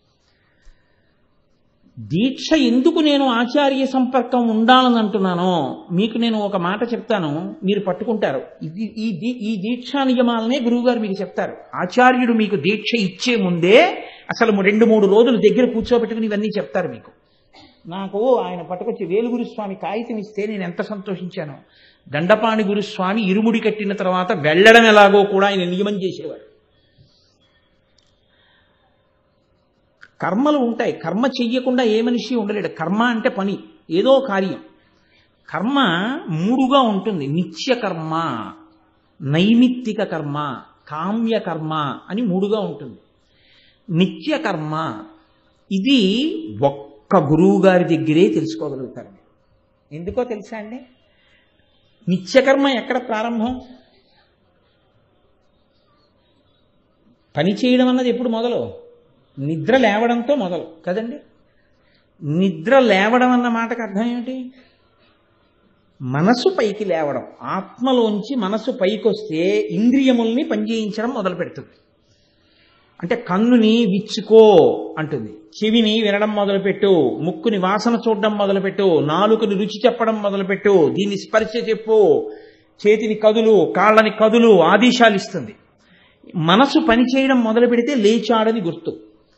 దీక్ష ఎందుకు నేను ఆచార్య సంపర్కం ఉండాలని అంటున్నానో మీకు నేను ఒక మాట చెప్తాను, మీరు పట్టుకుంటారు. ఈ దీక్షా నియమాలనే గురువుగారు మీకు చెప్తారు. ఆచార్యుడు మీకు దీక్ష ఇచ్చే ముందే అసలు 2-3 రోజులు దగ్గర కూర్చోబెట్టుకుని ఇవన్నీ చెప్తారు మీకు. నాకు ఆయన పట్టుకొచ్చి వేలుగురుస్వామి కాగితం ఇస్తే నేను ఎంత సంతోషించానో. దండపాణి గురుస్వామి ఇరుముడి కట్టిన తర్వాత వెళ్ళడం ఎలాగో కూడా ఆయన నియమం చేసేవారు. కర్మలు ఉంటాయి, కర్మ చెయ్యకుండా ఏ మనిషి ఉండలేడు. కర్మ అంటే పని, ఏదో కార్యం. కర్మ 3గా ఉంటుంది, నిత్య కర్మ, నైమిత్తిక కర్మ, కామ్య కర్మ అని 3గా ఉంటుంది. నిత్య కర్మ ఇది ఒక్క గురువు గారి దగ్గరే తెలుసుకోగలుగుతారు. ఎందుకో తెలుసా అండి, నిత్యకర్మ ఎక్కడ ప్రారంభం? పని చేయడం అన్నది ఎప్పుడు మొదలు? నిద్ర లేవడంతో మొదలు కదండి. నిద్ర లేవడం అన్న మాటకు అర్థం ఏమిటి? మనసు పైకి లేవడం. ఆత్మలోంచి మనసు పైకి వస్తే ఇంద్రియముల్ని పనిచేయించడం మొదలు పెడుతుంది. అంటే కన్నుని విచ్చుకో అంటుంది, చెవిని వినడం మొదలుపెట్టు, ముక్కుని వాసన చూడడం మొదలుపెట్టు, నాలుకని రుచి చెప్పడం మొదలుపెట్టు, దీన్ని స్పర్శ చెప్పు, చేతిని కదులు, కాళ్ళని కదులు, ఆదేశాలు ఇస్తుంది. మనసు పనిచేయడం మొదలు పెడితే లేచాడని గుర్తు.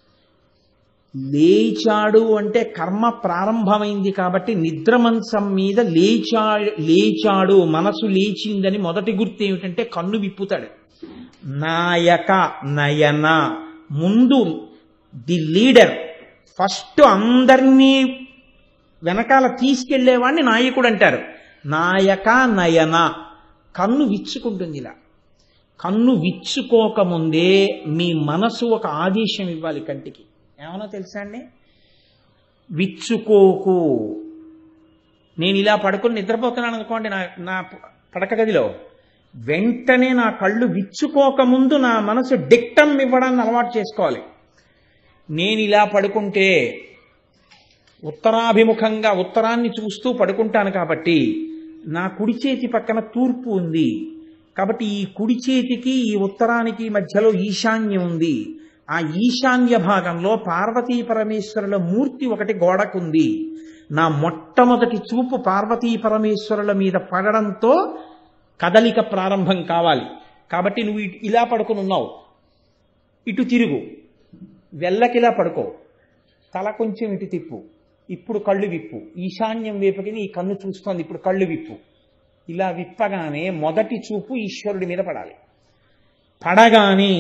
లేచాడు అంటే కర్మ ప్రారంభమైంది కాబట్టి నిద్ర మంచం మీద లేచాడు, మనసు లేచిందని మొదటి గుర్తు ఏమిటంటే కన్ను విప్పుతాడు. నాయక నయన, ముందు ది లీడర్, ఫస్ట్ అందరినీ వెనకాల తీసుకెళ్లేవాడిని నాయకుడు అంటారు. నాయక నయన, కన్ను విచ్చుకుంటుంది. ఇలా కన్ను విచ్చుకోకముందే మీ మనసు ఒక ఆదేశం ఇవ్వాలి కంటికి. ఏమన్నా తెలుసా అండి? విచ్చుకోకు. నేను ఇలా పడుకుని నిద్రపోతున్నాను అనుకోండి నా పడక గదిలో, వెంటనే నా కళ్ళు విచ్చుకోకముందు నా మనసు డిక్టం ఇవ్వడాన్ని అలవాటు చేసుకోవాలి. నేను ఇలా పడుకుంటే ఉత్తరాభిముఖంగా ఉత్తరాన్ని చూస్తూ పడుకుంటాను కాబట్టి నా కుడి చేతి పక్కన తూర్పు ఉంది. కాబట్టి ఈ కుడి చేతికి ఈ ఉత్తరానికి మధ్యలో ఈశాన్యం ఉంది. ఆ ఈశాన్య భాగంలో పార్వతీ పరమేశ్వరుల మూర్తి ఒకటి గోడకుంది. నా మొట్టమొదటి చూపు పార్వతీ పరమేశ్వరుల మీద పడడంతో కదలిక ప్రారంభం కావాలి. కాబట్టి నువ్వు ఇలా పడుకుని ఉన్నావు, ఇటు తిరుగు, వెళ్ళకిలా పడుకో, తల కొంచెం ఇటు తిప్పు, ఇప్పుడు కళ్ళు విప్పు, ఈశాన్యం వైపుకి నీ కన్ను చూస్తోంది, ఇప్పుడు కళ్ళు విప్పు. ఇలా విప్పగానే మొదటి చూపు ఈశ్వరుడి మీద పడాలి. పడగానే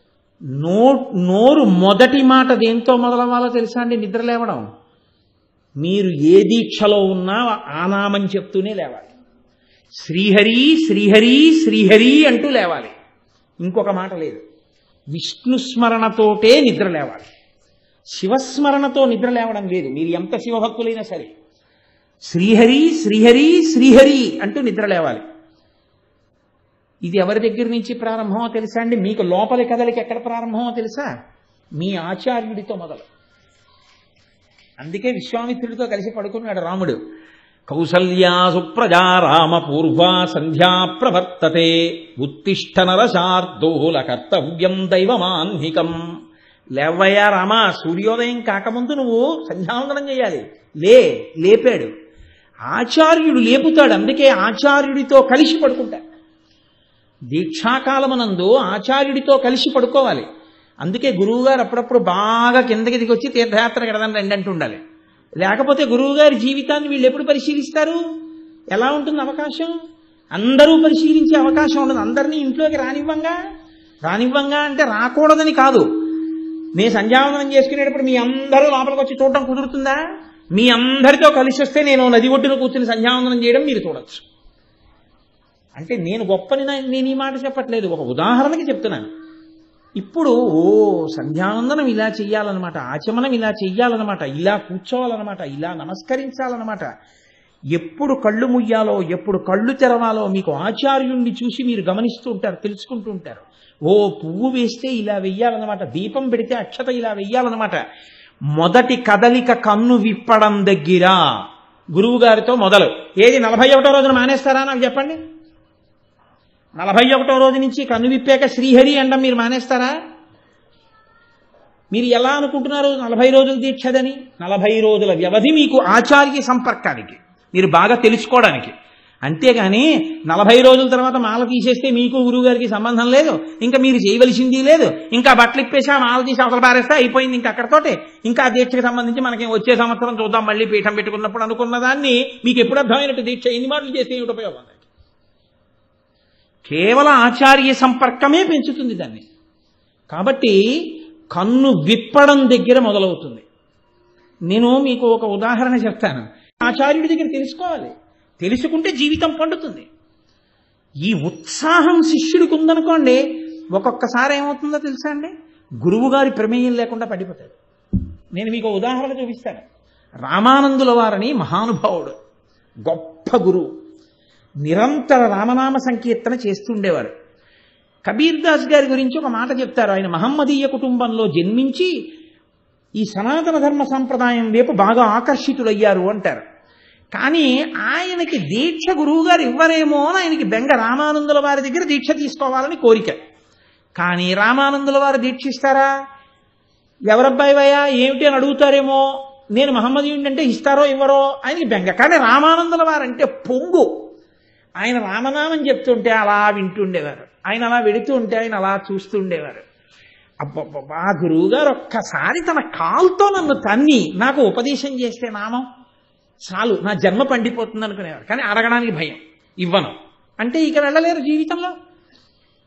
నోరు మొదటి మాట దేంతో మొదలవ్వాలో తెలుసా అండి? నిద్ర లేవడం. మీరు ఏ దీక్షలో ఉన్నా ఆ నామం చెప్తూనే లేవాలి. శ్రీహరి శ్రీహరి శ్రీహరి అంటూ లేవాలి. ఇంకొక మాట లేదు. విష్ణుస్మరణతోటే నిద్ర లేవాలి. శివస్మరణతో నిద్ర లేవడం లేదు. మీరు ఎంత శివభక్తులైనా సరే శ్రీహరి శ్రీహరి శ్రీహరి అంటూ నిద్ర లేవాలి. ఇది ఎవరి దగ్గర నుంచి ప్రారంభమో తెలుసా అండి? మీకు లోపలి కదలికి ఎక్కడ ప్రారంభమో తెలుసా? మీ ఆచార్యుడితో మొదలు. అందుకే విశ్వామిత్రుడితో కలిసి పడుకున్నాడు రాముడు. కౌసల్యా సుప్రజా రామ పూర్వా సంధ్యా ప్రవర్తతే ఉత్తిష్ట నరశార్దూల కర్తవ్యం దైవమాన్హికం. లేవయ్యా రామా, సూర్యోదయం కాకముందు నువ్వు సంధ్యావందనం చేయాలి. లేపాడు. ఆచార్యుడు లేపుతాడు. అందుకే ఆచార్యుడితో కలిసి పడుకుంటాడు. దీక్షాకాలమనందు ఆచార్యుడితో కలిసి పడుకోవాలి. అందుకే గురువుగారు అప్పుడప్పుడు బాగా కిందకి దిగొచ్చి తీర్థయాత్ర కడదని రండి అంటుండాలి. లేకపోతే గురువుగారి జీవితాన్ని వీళ్ళు ఎప్పుడు పరిశీలిస్తారు? ఎలా ఉంటుంది అవకాశం? అందరూ పరిశీలించే అవకాశం ఉండదు. అందరినీ ఇంట్లోకి రానివ్వంగా అంటే రాకూడదని కాదు. నేను సంధ్యావందనం చేసుకునేటప్పుడు మీ అందరూ లోపలికి వచ్చి చూడటం కుదురుతుందా? మీ అందరితో కలిసి వస్తే నేను నది ఒడ్డున కూర్చుని సంధ్యావందనం చేయడం మీరు చూడొచ్చు. అంటే నేను గొప్పని నేను ఈ మాట చెప్పట్లేదు, ఒక ఉదాహరణకి చెప్తున్నాను. ఇప్పుడు సంధ్యావందనం ఇలా చెయ్యాలన్నమాట, ఆచమనం ఇలా చెయ్యాలన్నమాట, ఇలా కూర్చోవాలన్నమాట, ఇలా నమస్కరించాలన్నమాట. ఎప్పుడు కళ్ళు ముయ్యాలో ఎప్పుడు కళ్ళు తెరవాలో మీకు ఆచార్యుణ్ణి చూసి మీరు గమనిస్తూ ఉంటారు, తెలుసుకుంటూ ఉంటారు. పువ్వు వేస్తే ఇలా వెయ్యాలన్నమాట, దీపం పెడితే అక్షత ఇలా వెయ్యాలన్నమాట. మొదటి కదలిక కన్ను విప్పడం దగ్గర గురువు గారితో మొదలు. ఏది 41వ రోజున మానేస్తారా నాకు చెప్పండి? 41వ రోజు నుంచి కన్ను విప్పాక శ్రీహరి అండం మీరు మానేస్తారా? మీరు ఎలా అనుకుంటున్నారు 40 రోజుల దీక్షదని? 40 రోజుల వ్యవధి మీకు ఆచార్య సంపర్కానికి, మీరు బాగా తెలుసుకోవడానికి. అంతేగాని 40 రోజుల తర్వాత మాల తీసేస్తే మీకు గురువుగారికి సంబంధం లేదు, ఇంకా మీరు చేయవలసింది లేదు, ఇంకా బట్టలు ఇప్పేసి ఆ మాల తీసి అవతల పారేస్తే అయిపోయింది ఇంకా అక్కడతోటే. ఇంకా ఆ దీక్షకు సంబంధించి మనకి వచ్చే సంవత్సరం చూద్దాం మళ్ళీ పీఠం పెట్టుకున్నప్పుడు అనుకున్న దాన్ని మీకు ఎప్పుడు అర్థమైనట్టు దీక్ష ఎన్ని మార్లు చేస్తే ఏమిటి ఉపయోగం? కేవలం ఆచార్య సంపర్కమే పెంచుతుంది దాన్ని. కాబట్టి కన్ను విప్పడం దగ్గర మొదలవుతుంది. నేను మీకు ఒక ఉదాహరణ చెప్తాను. ఆచార్యుడి దగ్గర తెలుసుకోవాలి, తెలుసుకుంటే జీవితం పండుతుంది. ఈ ఉత్సాహం శిష్యుడికి ఉందనుకోండి, ఒక్కొక్కసారి ఏమవుతుందో తెలుసా అండి? గురువుగారి ప్రమేయం లేకుండా పడిపోతాడు. నేను మీకు ఉదాహరణ చూపిస్తాను. రామానందుల వారని మహానుభావుడు, గొప్ప గురువు, నిరంతర రామనామ సంకీర్తన చేస్తుండేవారు. కబీర్ దాస్ గారి గురించి ఒక మాట చెప్తారు. ఆయన మహమ్మదీయ కుటుంబంలో జన్మించి ఈ సనాతన ధర్మ సంప్రదాయం వైపు బాగా ఆకర్షితులయ్యారు అంటారు. కానీ ఆయనకి దీక్ష గురువు గారు ఇవ్వరేమో అని ఆయనకి బెంగ. రామానందుల వారి దగ్గర దీక్ష తీసుకోవాలని కోరిక. కానీ రామానందుల వారు దీక్ష ఇస్తారా? ఎవరబ్బాయివయ్యా ఏమిటి అని అడుగుతారేమో, నేను మహమ్మదీయుడి అంటే ఇస్తారో ఇవ్వరో ఆయనకి బెంగ. కానీ రామానందుల వారంటే పొంగు. ఆయన రామనామం చెప్తుంటే అలా వింటుండేవారు, ఆయన అలా వెడుతూ ఉంటే ఆయన అలా చూస్తుండేవారు. అబ్బబ్బా, గురువు గారు ఒక్కసారి తన కాలుతో నన్ను తన్ని నాకు ఉపదేశం చేస్తే నామం చాలు, నా జన్మ పండిపోతుంది అనుకునేవారు. కానీ అడగడానికి భయం, ఇవ్వను అంటే ఇక వెళ్ళలేరు జీవితంలో.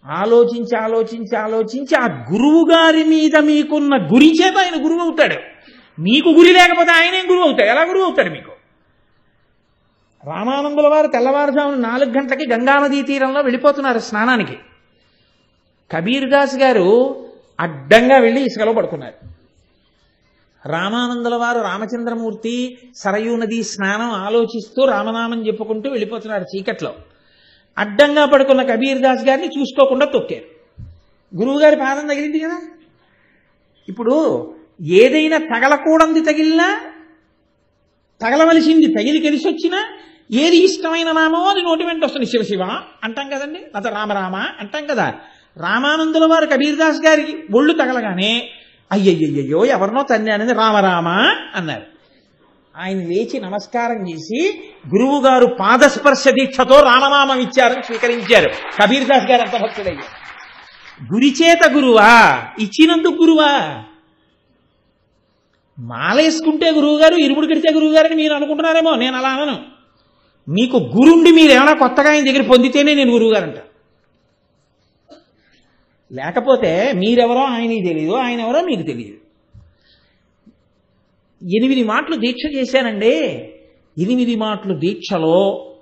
ఆలోచించి ఆలోచించి ఆలోచించి ఆ గురువు గారి మీద మీకున్న గురి చేత ఆయన గురువు అవుతాడు. మీకు గురి లేకపోతే ఆయనేం గురువు అవుతాడు? ఎలా గురువు అవుతాడు మీకు? రామానందుల వారు తెల్లవారుజామున 4 గంటలకి గంగానదీ తీరంలో వెళ్ళిపోతున్నారు స్నానానికి. కబీర్ దాస్ గారు అడ్డంగా వెళ్ళి ఇసుకలో పడుకున్నారు. రామానందుల వారు రామచంద్రమూర్తి సరయూ నది స్నానం ఆలోచిస్తూ రామనామం చెప్పుకుంటూ వెళ్ళిపోతున్నారు చీకట్లో. అడ్డంగా పడుకున్న కబీర్ దాస్ గారిని చూసుకోకుండా తొక్కారు. గురువుగారి పాదం తగిలింది కదా. ఇప్పుడు ఏదైనా తగలకూడంది తగిలినా, తగలవలసింది తగిలి కలిసి వచ్చినా ఏది ఇష్టమైన నామో అది నోటి వెంట వస్తుంది. శివశివ అంటాం కదండి, లేదా రామరామ అంటాం కదా. రామానందుల వారు కబీర్ దాస్ గారికి ఒళ్ళు తగలగానే అయ్యయ్యయ్యో ఎవరినో తన్నానని రామరామ అన్నారు. ఆయన లేచి నమస్కారం చేసి గురువు గారు పాదస్పర్శ దీక్షతో రామనామం ఇచ్చారని స్వీకరించారు. కబీర్ దాస్ గారు అంత భక్తుడయ్యారు. గురిచేత గురువా, ఇచ్చినందుకు గురువా? మాలేసుకుంటే గురువు గారు, ఇరుముడు కడితే గురువు గారని మీరు అనుకుంటున్నారేమో. నేను అలా అనను. మీకు గురుండి మీరు ఏమైనా కొత్తగా ఆయన దగ్గర పొందితేనే నేను గురువు గారు అంట. లేకపోతే మీరెవరో ఆయనకి తెలియదు, ఆయన ఎవరో మీకు తెలియదు. 8 మాటలు దీక్ష చేశానండి. 8 మాటలు దీక్షలో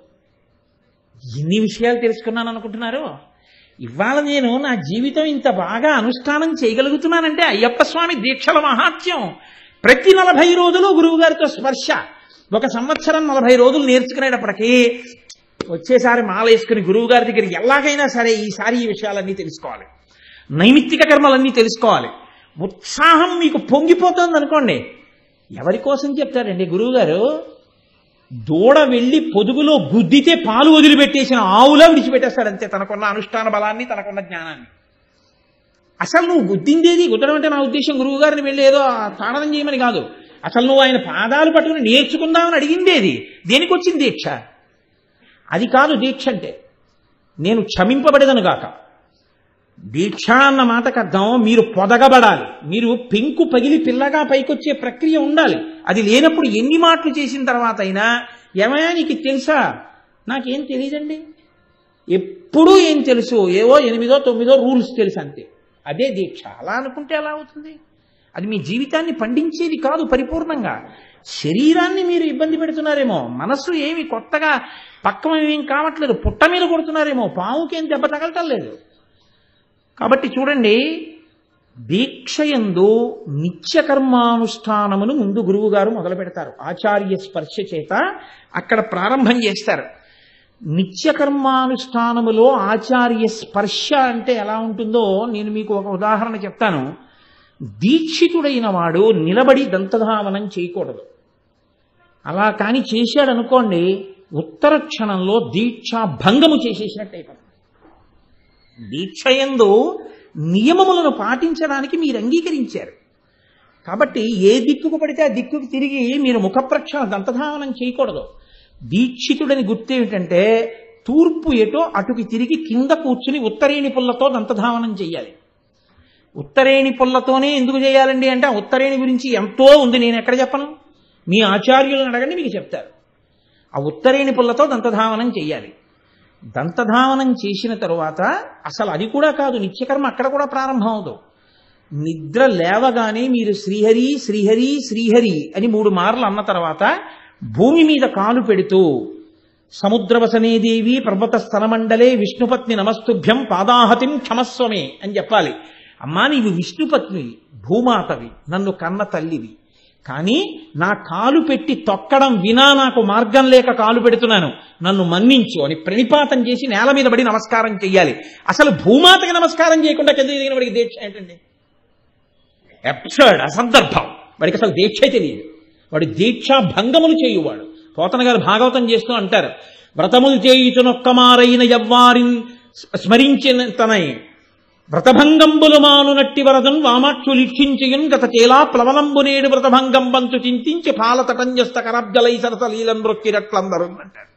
ఎన్ని విషయాలు తెలుసుకున్నాను అనుకుంటున్నారు? ఇవాళ నేను నా జీవితం ఇంత బాగా అనుష్ఠానం చేయగలుగుతున్నానంటే అయ్యప్ప స్వామి దీక్షల మహాత్యం. ప్రతి 40 రోజులు గురువు గారితో స్పర్శ. 1 సంవత్సరం 40 రోజులు నేర్చుకునేటప్పటికీ వచ్చేసారి మాల వేసుకుని గురువు గారి దగ్గర ఎలాగైనా సరే ఈసారి ఈ విషయాలన్నీ తెలుసుకోవాలి, నైమిత్తిక కర్మలన్నీ తెలుసుకోవాలి. ఉత్సాహం మీకు పొంగిపోతుంది అనుకోండి. ఎవరి కోసం చెప్తారండి గురువుగారు? దూడ వెళ్ళి పొదుగులో గుద్దితే పాలు వదిలిపెట్టేసిన ఆవులా విడిచిపెట్టేస్తాడు అంతే, తనకున్న అనుష్ఠాన బలాన్ని, తనకున్న జ్ఞానాన్ని. అసలు నువ్వు గుద్దిందేది, గుద్దడం అంటే నా ఉద్దేశం గురువు గారిని వెళ్ళి ఏదో తాడనం చేయమని కాదు. అసలు నువ్వు ఆయన పాదాలు పట్టుకుని నేర్చుకుందామని అడిగిందేది. దేనికి వచ్చింది దీక్ష? అది కాదు దీక్ష అంటే. నేను క్షమింపబడేదను గాక. దీక్ష అన్న మాటకు అర్థం మీరు పొదగబడాలి, మీరు పెంకు పగిలి పిల్లగా పైకొచ్చే ప్రక్రియ ఉండాలి. అది లేనప్పుడు ఎన్ని మాటలు చేసిన తర్వాత అయినా ఏమయ్యా నీకు తెలుసా? నాకేం తెలియదండి. ఎప్పుడూ ఏం తెలుసు, ఏవో 8, 9 రూల్స్ తెలుసు అంతే. అదే దీక్ష. అలా అనుకుంటే ఎలా అవుతుంది? అది మీ జీవితాన్ని పండించేది కాదు పరిపూర్ణంగా. శరీరాన్ని మీరు ఇబ్బంది పెడుతున్నారేమో, మనస్సు ఏమి కొత్తగా పక్కన ఏం కావట్లేదు, పుట్ట మీద కొడుతున్నారేమో, పావుకేం దెబ్బ తగలటం లేదు. కాబట్టి చూడండి, దీక్షయందు నిత్యకర్మానుష్ఠానమును ముందు గురువు గారు మొదలు పెడతారు. ఆచార్య స్పర్శ చేత అక్కడ ప్రారంభం చేస్తారు. నిత్యకర్మానుష్ఠానములో ఆచార్య స్పర్శ అంటే ఎలా ఉంటుందో నేను మీకు ఒక ఉదాహరణ చెప్తాను. దీక్షితుడైన వాడు నిలబడి దంతధావనం చేయకూడదు. అలా కాని చేశాడు అనుకోండి, ఉత్తర క్షణంలో దీక్షా భంగము చేసేసినట్టు అయిపోతుంది. దీక్షయందు నియమములను పాటించడానికి మీరు అంగీకరించారు కాబట్టి ఏ దిక్కుకు పడితే ఆ దిక్కుకు తిరిగి మీరు ముఖప్రక్షాళన దంతధావనం చేయకూడదు. దీక్షితుడని గుర్తేమిటంటే తూర్పు ఎటో అటుకి తిరిగి కింద కూర్చుని ఉత్తరేణి పుల్లతో దంతధావనం చెయ్యాలి. ఉత్తరేణి పుల్లతోనే ఎందుకు చేయాలండి అంటే ఆ ఉత్తరేణి గురించి ఎంతో ఉంది, నేను ఎక్కడ చెప్పను, మీ ఆచార్యులను అడగండి మీకు చెప్తారు. ఆ ఉత్తరేణి పుల్లతో దంతధావనం చెయ్యాలి. దంతధావనం చేసిన తరువాత అసలు అది కూడా కాదు, నిత్యకర్మ అక్కడ కూడా ప్రారంభం అవుతుంది. నిద్ర లేవగానే మీరు శ్రీహరి శ్రీహరి శ్రీహరి అని 3 మార్లు అన్న తర్వాత భూమి మీద కాలు పెడుతూ సముద్రవసనేదేవి పర్వత స్థలమండలే విష్ణుపత్ని నమస్తుభ్యం పాదాహతిం క్షమస్వమే అని చెప్పాలి. అమ్మా నీవు విష్ణుపత్నివి, భూమాతవి, నన్ను కన్న తల్లివి, కానీ నా కాలు పెట్టి తొక్కడం వినా నాకు మార్గం లేక కాలు పెడుతున్నాను, నన్ను మన్నించు అని ప్రణిపాతం చేసి నేల మీద పడి నమస్కారం చెయ్యాలి. అసలు భూమాతకి నమస్కారం చేయకుండా కింద దిగిన వాడికి దీక్ష ఏంటండి? అబ్సర్డ్, అసందర్భం. వాడికి అసలు దీక్ష తెలియదు. వాడు దీక్షా భంగములు చేయువాడు. పోతన గారు భాగవతం చేస్తూ అంటారు, వ్రతములు చేయుచునొక్కమారైన యవ్వారిన్ స్మరించిన తనై వ్రతభంగంబులు మానునట్టి వరదన్ వామాక్షులిక్షించియున్ గత చేలా ప్లవలంబునేడు వ్రతభంగంబంతు చింతించి పాలతటంజస్త కరబ్జలై సరసలీలం రొక్కిరట్లందరూ అంటారు.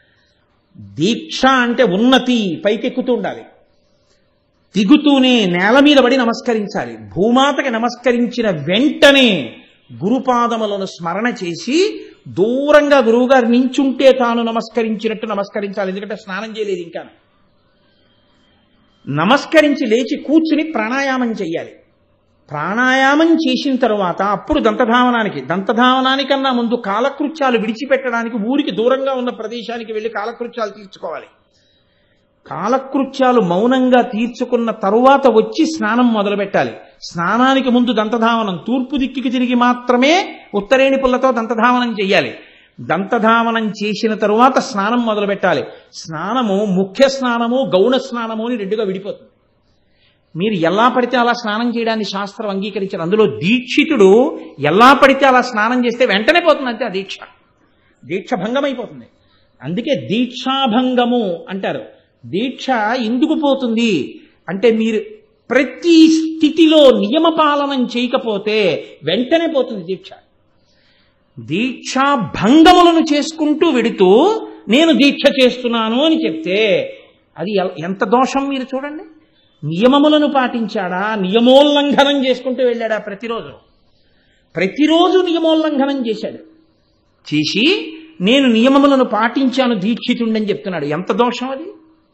దీక్ష అంటే ఉన్నతి, పైకెక్కుతూ ఉండాలి. దిగుతూనే నేల మీద పడి నమస్కరించాలి. భూమాతకి నమస్కరించిన వెంటనే గురుపాదములను స్మరణ చేసి దూరంగా గురువుగారు నించుంటే తాను నమస్కరించినట్టు నమస్కరించాలి. ఎందుకంటే స్నానం చేయలేదు ఇంకా. నమస్కరించి లేచి కూర్చుని ప్రాణాయామం చెయ్యాలి. ప్రాణాయామం చేసిన తరువాత అప్పుడు దంతధావనానికన్నా ముందు కాలకృత్యాలు విడిచిపెట్టడానికి ఊరికి దూరంగా ఉన్న ప్రదేశానికి వెళ్ళి కాలకృత్యాలు తీర్చుకోవాలి. కాలకృత్యాలు మౌనంగా తీర్చుకున్న తరువాత వచ్చి స్నానం మొదలు పెట్టాలి. స్నానానికి ముందు దంతధావనం, తూర్పు దిక్కుకి తిరిగి మాత్రమే ఉత్తరేణి పుల్లతో దంతధావనం చెయ్యాలి. దంతధావనం చేసిన తరువాత స్నానం మొదలు పెట్టాలి. స్నానము ముఖ్య స్నానము, గౌణ స్నానము అని రెండుగా విడిపోతుంది. మీరు ఎలా పడితే అలా స్నానం చేయడాన్ని శాస్త్రం అంగీకరించారు. అందులో దీక్షితుడు ఎలా పడితే అలా స్నానం చేస్తే వెంటనే పోతుంది, అంతే. ఆ దీక్ష భంగమైపోతుంది. అందుకే దీక్షాభంగము అంటారు. దీక్ష ఎందుకు పోతుంది అంటే మీరు ప్రతి స్థితిలో నియమ పాలనం చేయకపోతే వెంటనే పోతుంది దీక్ష. దీక్షా భంగములను చేసుకుంటూ వెడుతూ నేను దీక్ష చేస్తున్నాను అని చెప్తే అది ఎంత దోషం మీరు చూడండి. నియమములను పాటించాడా, నియమోల్లంఘనం చేసుకుంటూ వెళ్ళాడా? ప్రతిరోజు నియమోల్లంఘనం చేసి నేను నియమములను పాటించాను దీక్షితుండని చెప్తున్నాడు. ఎంత దోషం అది.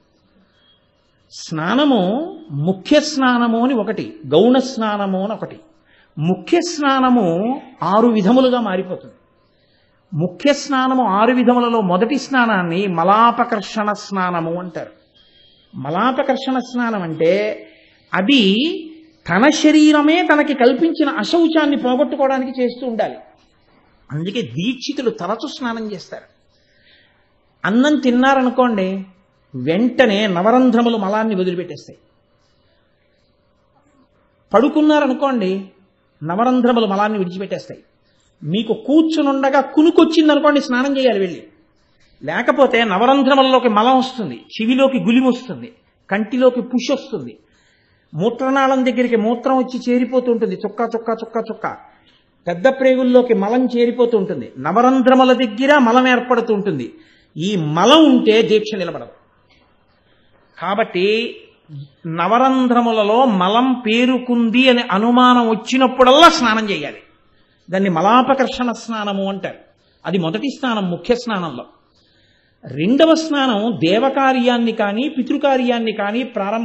స్నానము ముఖ్య స్నానము అని ఒకటి, గౌణ స్నానము అని ఒకటి. ముఖ్య స్నానము 6 విధములుగా మారిపోతుంది. ముఖ్య స్నానము 6 విధములలో మొదటి స్నానాన్ని మలాపకర్షణ స్నానము అంటారు. మలాపకర్షణ స్నానం అంటే అది తన శరీరమే తనకి కల్పించిన అశౌచాన్ని పోగొట్టుకోవడానికి చేస్తూ ఉండాలి. అందుకే దీక్షితులు తరచు స్నానం చేస్తారు. అన్నం తిన్నారనుకోండి, వెంటనే నవరంధ్రములు మలాన్ని వదిలిపెట్టేస్తాయి. పడుకున్నారనుకోండి, నవరంధ్రములు మలాన్ని విడిచిపెట్టేస్తాయి. మీకు కూర్చునుండగా కునుకొచ్చిందనుకోండి, స్నానం చేయాలి వెళ్ళి. లేకపోతే నవరంధ్రములలోకి మలం వస్తుంది, చెవిలోకి గులి వస్తుంది, కంటిలోకి పుష్ వస్తుంది, మూత్రనాళం దగ్గరికి మూత్రం వచ్చి చేరిపోతూ ఉంటుంది, చుక్క. పెద్ద ప్రేగుల్లోకి మలం చేరిపోతూ ఉంటుంది, నవరంధ్రముల దగ్గర మలం ఏర్పడుతూ ఉంటుంది. ఈ మలం ఉంటే దీక్ష నిలబడదు. కాబట్టి నవరంధ్రములలో మలం పేరుకుంది అనే అనుమానం వచ్చినప్పుడల్లా స్నానం చేయాలి. దాన్ని మలాపకర్షణ స్నానము అంటారు. అది మొదటి స్నానం ముఖ్య స్నానంలో. రెండవ స్నానం దేవకార్యాన్ని కానీ పితృకార్యాన్ని కానీ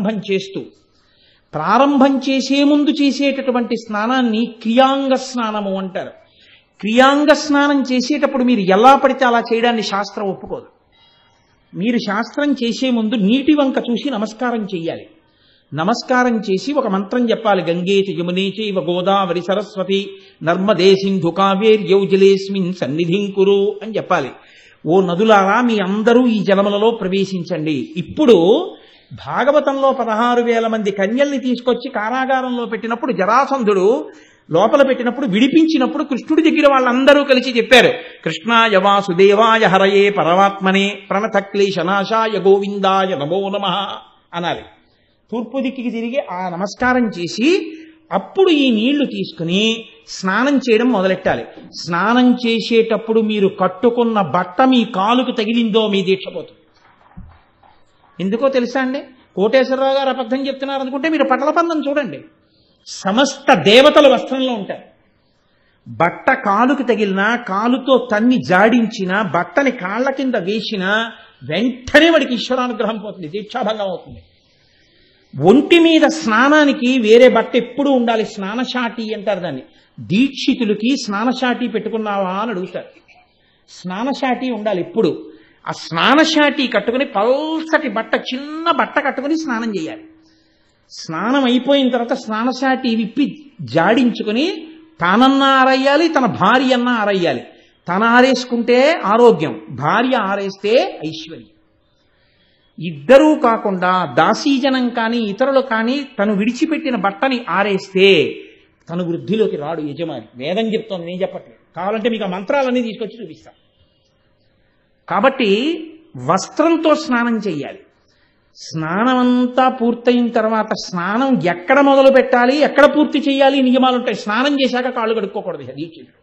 ప్రారంభం చేసే ముందు చేసేటటువంటి స్నానాన్ని క్రియాంగ స్నానము అంటారు. క్రియాంగ స్నానం చేసేటప్పుడు మీరు ఎలా పడితే అలా చేయడాన్ని శాస్త్రం ఒప్పుకోదు. మీరు శాస్త్రం చేసే ముందు నీటి వంక చూసి నమస్కారం చెయ్యాలి. నమస్కారం చేసి ఒక మంత్రం చెప్పాలి. గంగేచ యమునేచ ఇవ గోదావరి సరస్వతి నర్మదే సింధు కావేర్యౌ జలేస్మిన్ సన్నిధిం కురు అని చెప్పాలి. ఓ నదులారా, మీ అందరూ ఈ జలములలో ప్రవేశించండి. ఇప్పుడు భాగవతంలో 16,000 మంది కన్యల్ని తీసుకొచ్చి కారాగారంలో పెట్టినప్పుడు, జరాసంధుడు లోపల పెట్టినప్పుడు, విడిపించినప్పుడు కృష్ణుడి దగ్గర వాళ్ళందరూ కలిసి చెప్పారు, కృష్ణాయ వాసుదేవాయ హరయే పరమాత్మనే ప్రణత క్లేశనాశాయ గోవిందాయ నమో నమః అనాలి. తూర్పు దిక్కికి తిరిగి ఆ నమస్కారం చేసి అప్పుడు ఈ నీళ్లు తీసుకుని స్నానం చేయడం మొదలెట్టాలి. స్నానం చేసేటప్పుడు మీరు కట్టుకున్న బట్ట మీ కాలుకు తగిలిందో మీ దీక్ష పోతుంది. ఎందుకో తెలుసా అండి? కోటేశ్వరరావు గారు అబద్ధం చెప్తున్నారు అనుకుంటే మీరు పటలపందం చూడండి. సమస్త దేవతలు వస్త్రంలో ఉంటారు. బట్ట కాలుకు తగిలినా, కాలుతో తన్ని జాడించినా, బట్టని కాళ్ల కింద వేసినా వెంటనే వాడికి ఈశ్వరానుగ్రహం పోతుంది, దీక్షాభంగం అవుతుంది. ఒంటి మీద స్నానానికి వేరే బట్ట ఎప్పుడూ ఉండాలి. స్నానశాటి అంటారు దాన్ని. దీక్షితులకి స్నానశాటి పెట్టుకున్నావా అని అడుగుతారు. స్నానశాటి ఉండాలి ఎప్పుడు. ఆ స్నానశాటి కట్టుకుని పల్సటి బట్ట, చిన్న బట్ట కట్టుకుని స్నానం చేయాలి. స్నానం అయిపోయిన తర్వాత స్నానశాటి విప్పి జాడించుకుని తానన్నా ఆరయ్యాలి, తన భార్య అన్నా ఆరయ్యాలి. తన ఆరేసుకుంటే ఆరోగ్యం, భార్య ఆరేస్తే ఐశ్వర్యం. ఇద్దరూ కాకుండా దాసీజనం కానీ ఇతరులు కానీ తను విడిచిపెట్టిన బట్టని ఆరేస్తే తను వృద్ధిలోకి రాడు యజమాని. వేదం చెప్తోంది, నేను చెప్పట్లేదు. కావాలంటే మీకు ఆ మంత్రాలన్నీ తీసుకొచ్చి చూపిస్తా. కాబట్టి వస్త్రంతో స్నానం చెయ్యాలి. స్నానం అంతా పూర్తయిన తర్వాత స్నానం ఎక్కడ మొదలు పెట్టాలి, ఎక్కడ పూర్తి చేయాలి నియమాలు ఉంటాయి. స్నానం చేశాక కాళ్ళు కడుక్కోకూడదు. దీక్షితుడు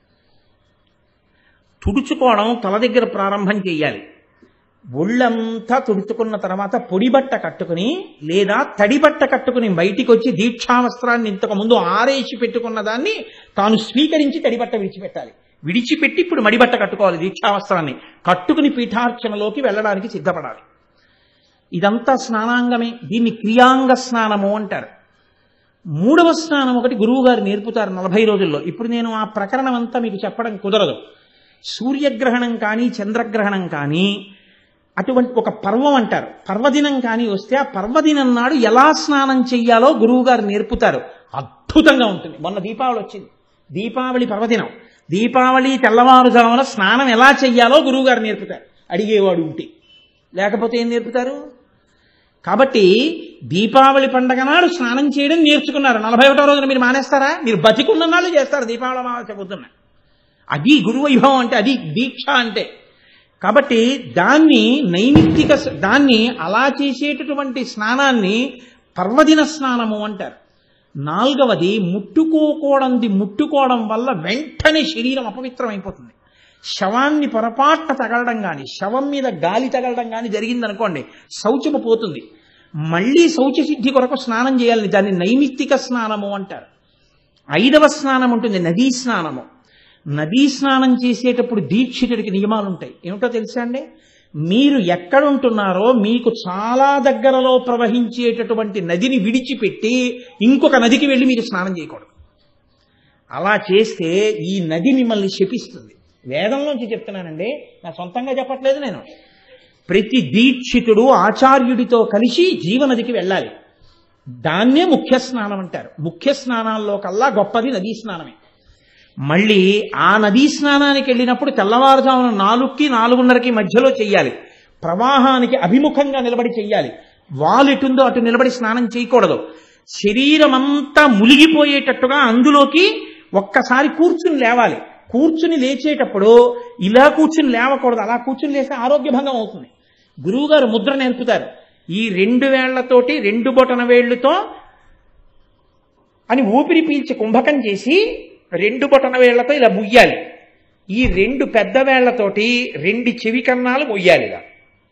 తుడుచుకోవడం తల దగ్గర ప్రారంభం చేయాలి. ఒళ్ళంతా తుడుచుకున్న తర్వాత పొడి బట్ట కట్టుకుని లేదా తడి బట్ట కట్టుకుని బయటికి వచ్చి దీక్షావస్త్రాన్ని ఇంతకుముందు ఆరేసి పెట్టుకున్న దాన్ని తాను స్వీకరించి తడి బట్ట విడిచిపెట్టాలి. విడిచిపెట్టి ఇప్పుడు మడిబట్ట కట్టుకోవాలి. దీక్షావస్త్రాన్ని కట్టుకుని పీఠార్చనలోకి వెళ్ళడానికి సిద్ధపడాలి. ఇదంతా స్నానాంగమే. దీన్ని క్రియాంగ స్నానము అంటారు. మూడవ స్నానం ఒకటి గురువు గారు నేర్పుతారు 40 రోజుల్లో. ఇప్పుడు నేను ఆ ప్రకరణం అంతా మీకు చెప్పడం కుదరదు. సూర్యగ్రహణం కానీ చంద్రగ్రహణం కానీ అటువంటి ఒక పర్వం అంటారు, పర్వదినం కానీ వస్తే ఆ పర్వదినం నాడు ఎలా స్నానం చెయ్యాలో గురువు గారు నేర్పుతారు. అద్భుతంగా ఉంటుంది. మొన్న దీపావళి వచ్చింది, దీపావళి పర్వదినం. దీపావళి తెల్లవారుజామున స్నానం ఎలా చెయ్యాలో గురువు గారు నేర్పుతారు, అడిగేవాడు ఉంటే. లేకపోతే ఏం నేర్పుతారు? కాబట్టి దీపావళి పండగ నాడు స్నానం చేయడం నేర్చుకున్నారు. 41వ రోజున మీరు మానేస్తారా? మీరు బతికున్న నాళ్ళు చేస్తారు దీపావళి అమావాస్య పొద్దున్న. అది గురు వైభవం అంటే, అది దీక్ష అంటే. కాబట్టి దాన్ని అలా చేసేటటువంటి స్నానాన్ని పర్వదిన స్నానము అంటారు. 4వది ముట్టుకోవడం వల్ల వెంటనే శరీరం అపవిత్రమైపోతుంది. శవాన్ని పొరపాటున తగలడం కానీ, శవం మీద గాలి తగలడం కానీ జరిగిందనుకోండి, శౌచము పోతుంది. మళ్ళీ శౌచ సిద్ధి కొరకు స్నానం చేయాలని, దాన్ని నైమిత్తిక స్నానము అంటారు. 5వ స్నానం ఉంటుంది, నదీ స్నానము. నదీ స్నానం చేసేటప్పుడు దీక్షితుడికి నియమాలు ఉంటాయి. ఏమిటో తెలుసా అండి? మీరు ఎక్కడుంటున్నారో మీకు చాలా దగ్గరలో ప్రవహించేటటువంటి నదిని విడిచిపెట్టి ఇంకొక నదికి వెళ్ళి మీరు స్నానం చేయకూడదు. అలా చేస్తే ఈ నది మిమ్మల్ని శపిస్తుంది. వేదంలోంచి చెప్తున్నానండి, నా సొంతంగా చెప్పట్లేదు నేను. ప్రతి దీక్షితుడు ఆచార్యుడితో కలిసి జీవనదికి వెళ్ళాలి. దాన్నే ముఖ్య స్నానం అంటారు. ముఖ్య స్నానాల్లో కల్లా గొప్పది నదీ స్నానమే. మళ్ళీ ఆ నదీ స్నానానికి వెళ్ళినప్పుడు తెల్లవారుజామున 4కి 4:30కి మధ్యలో చెయ్యాలి. ప్రవాహానికి అభిముఖంగా నిలబడి చెయ్యాలి. వాలెటుందో అటు నిలబడి స్నానం చేయకూడదు. శరీరం అంతా మునిగిపోయేటట్టుగా అందులోకి ఒక్కసారి కూర్చుని లేవాలి. కూర్చుని లేచేటప్పుడు ఇలా కూర్చుని లేవకూడదు. అలా కూర్చుని లేస్తే ఆరోగ్య భంగం అవుతుంది. గురువుగారు ముద్ర నేర్పుతారు. ఈ 2 వేళ్లతోటి 2 బొటన వేళ్లతో అని ఊపిరి పీల్చి కుంభకం చేసి 2 బొటన వేళ్లతో ఇలా ముయ్యాలి. ఈ 2 పెద్ద వేళ్లతోటి 2 చెవి కన్నాలు మొయ్యాలి. ఇలా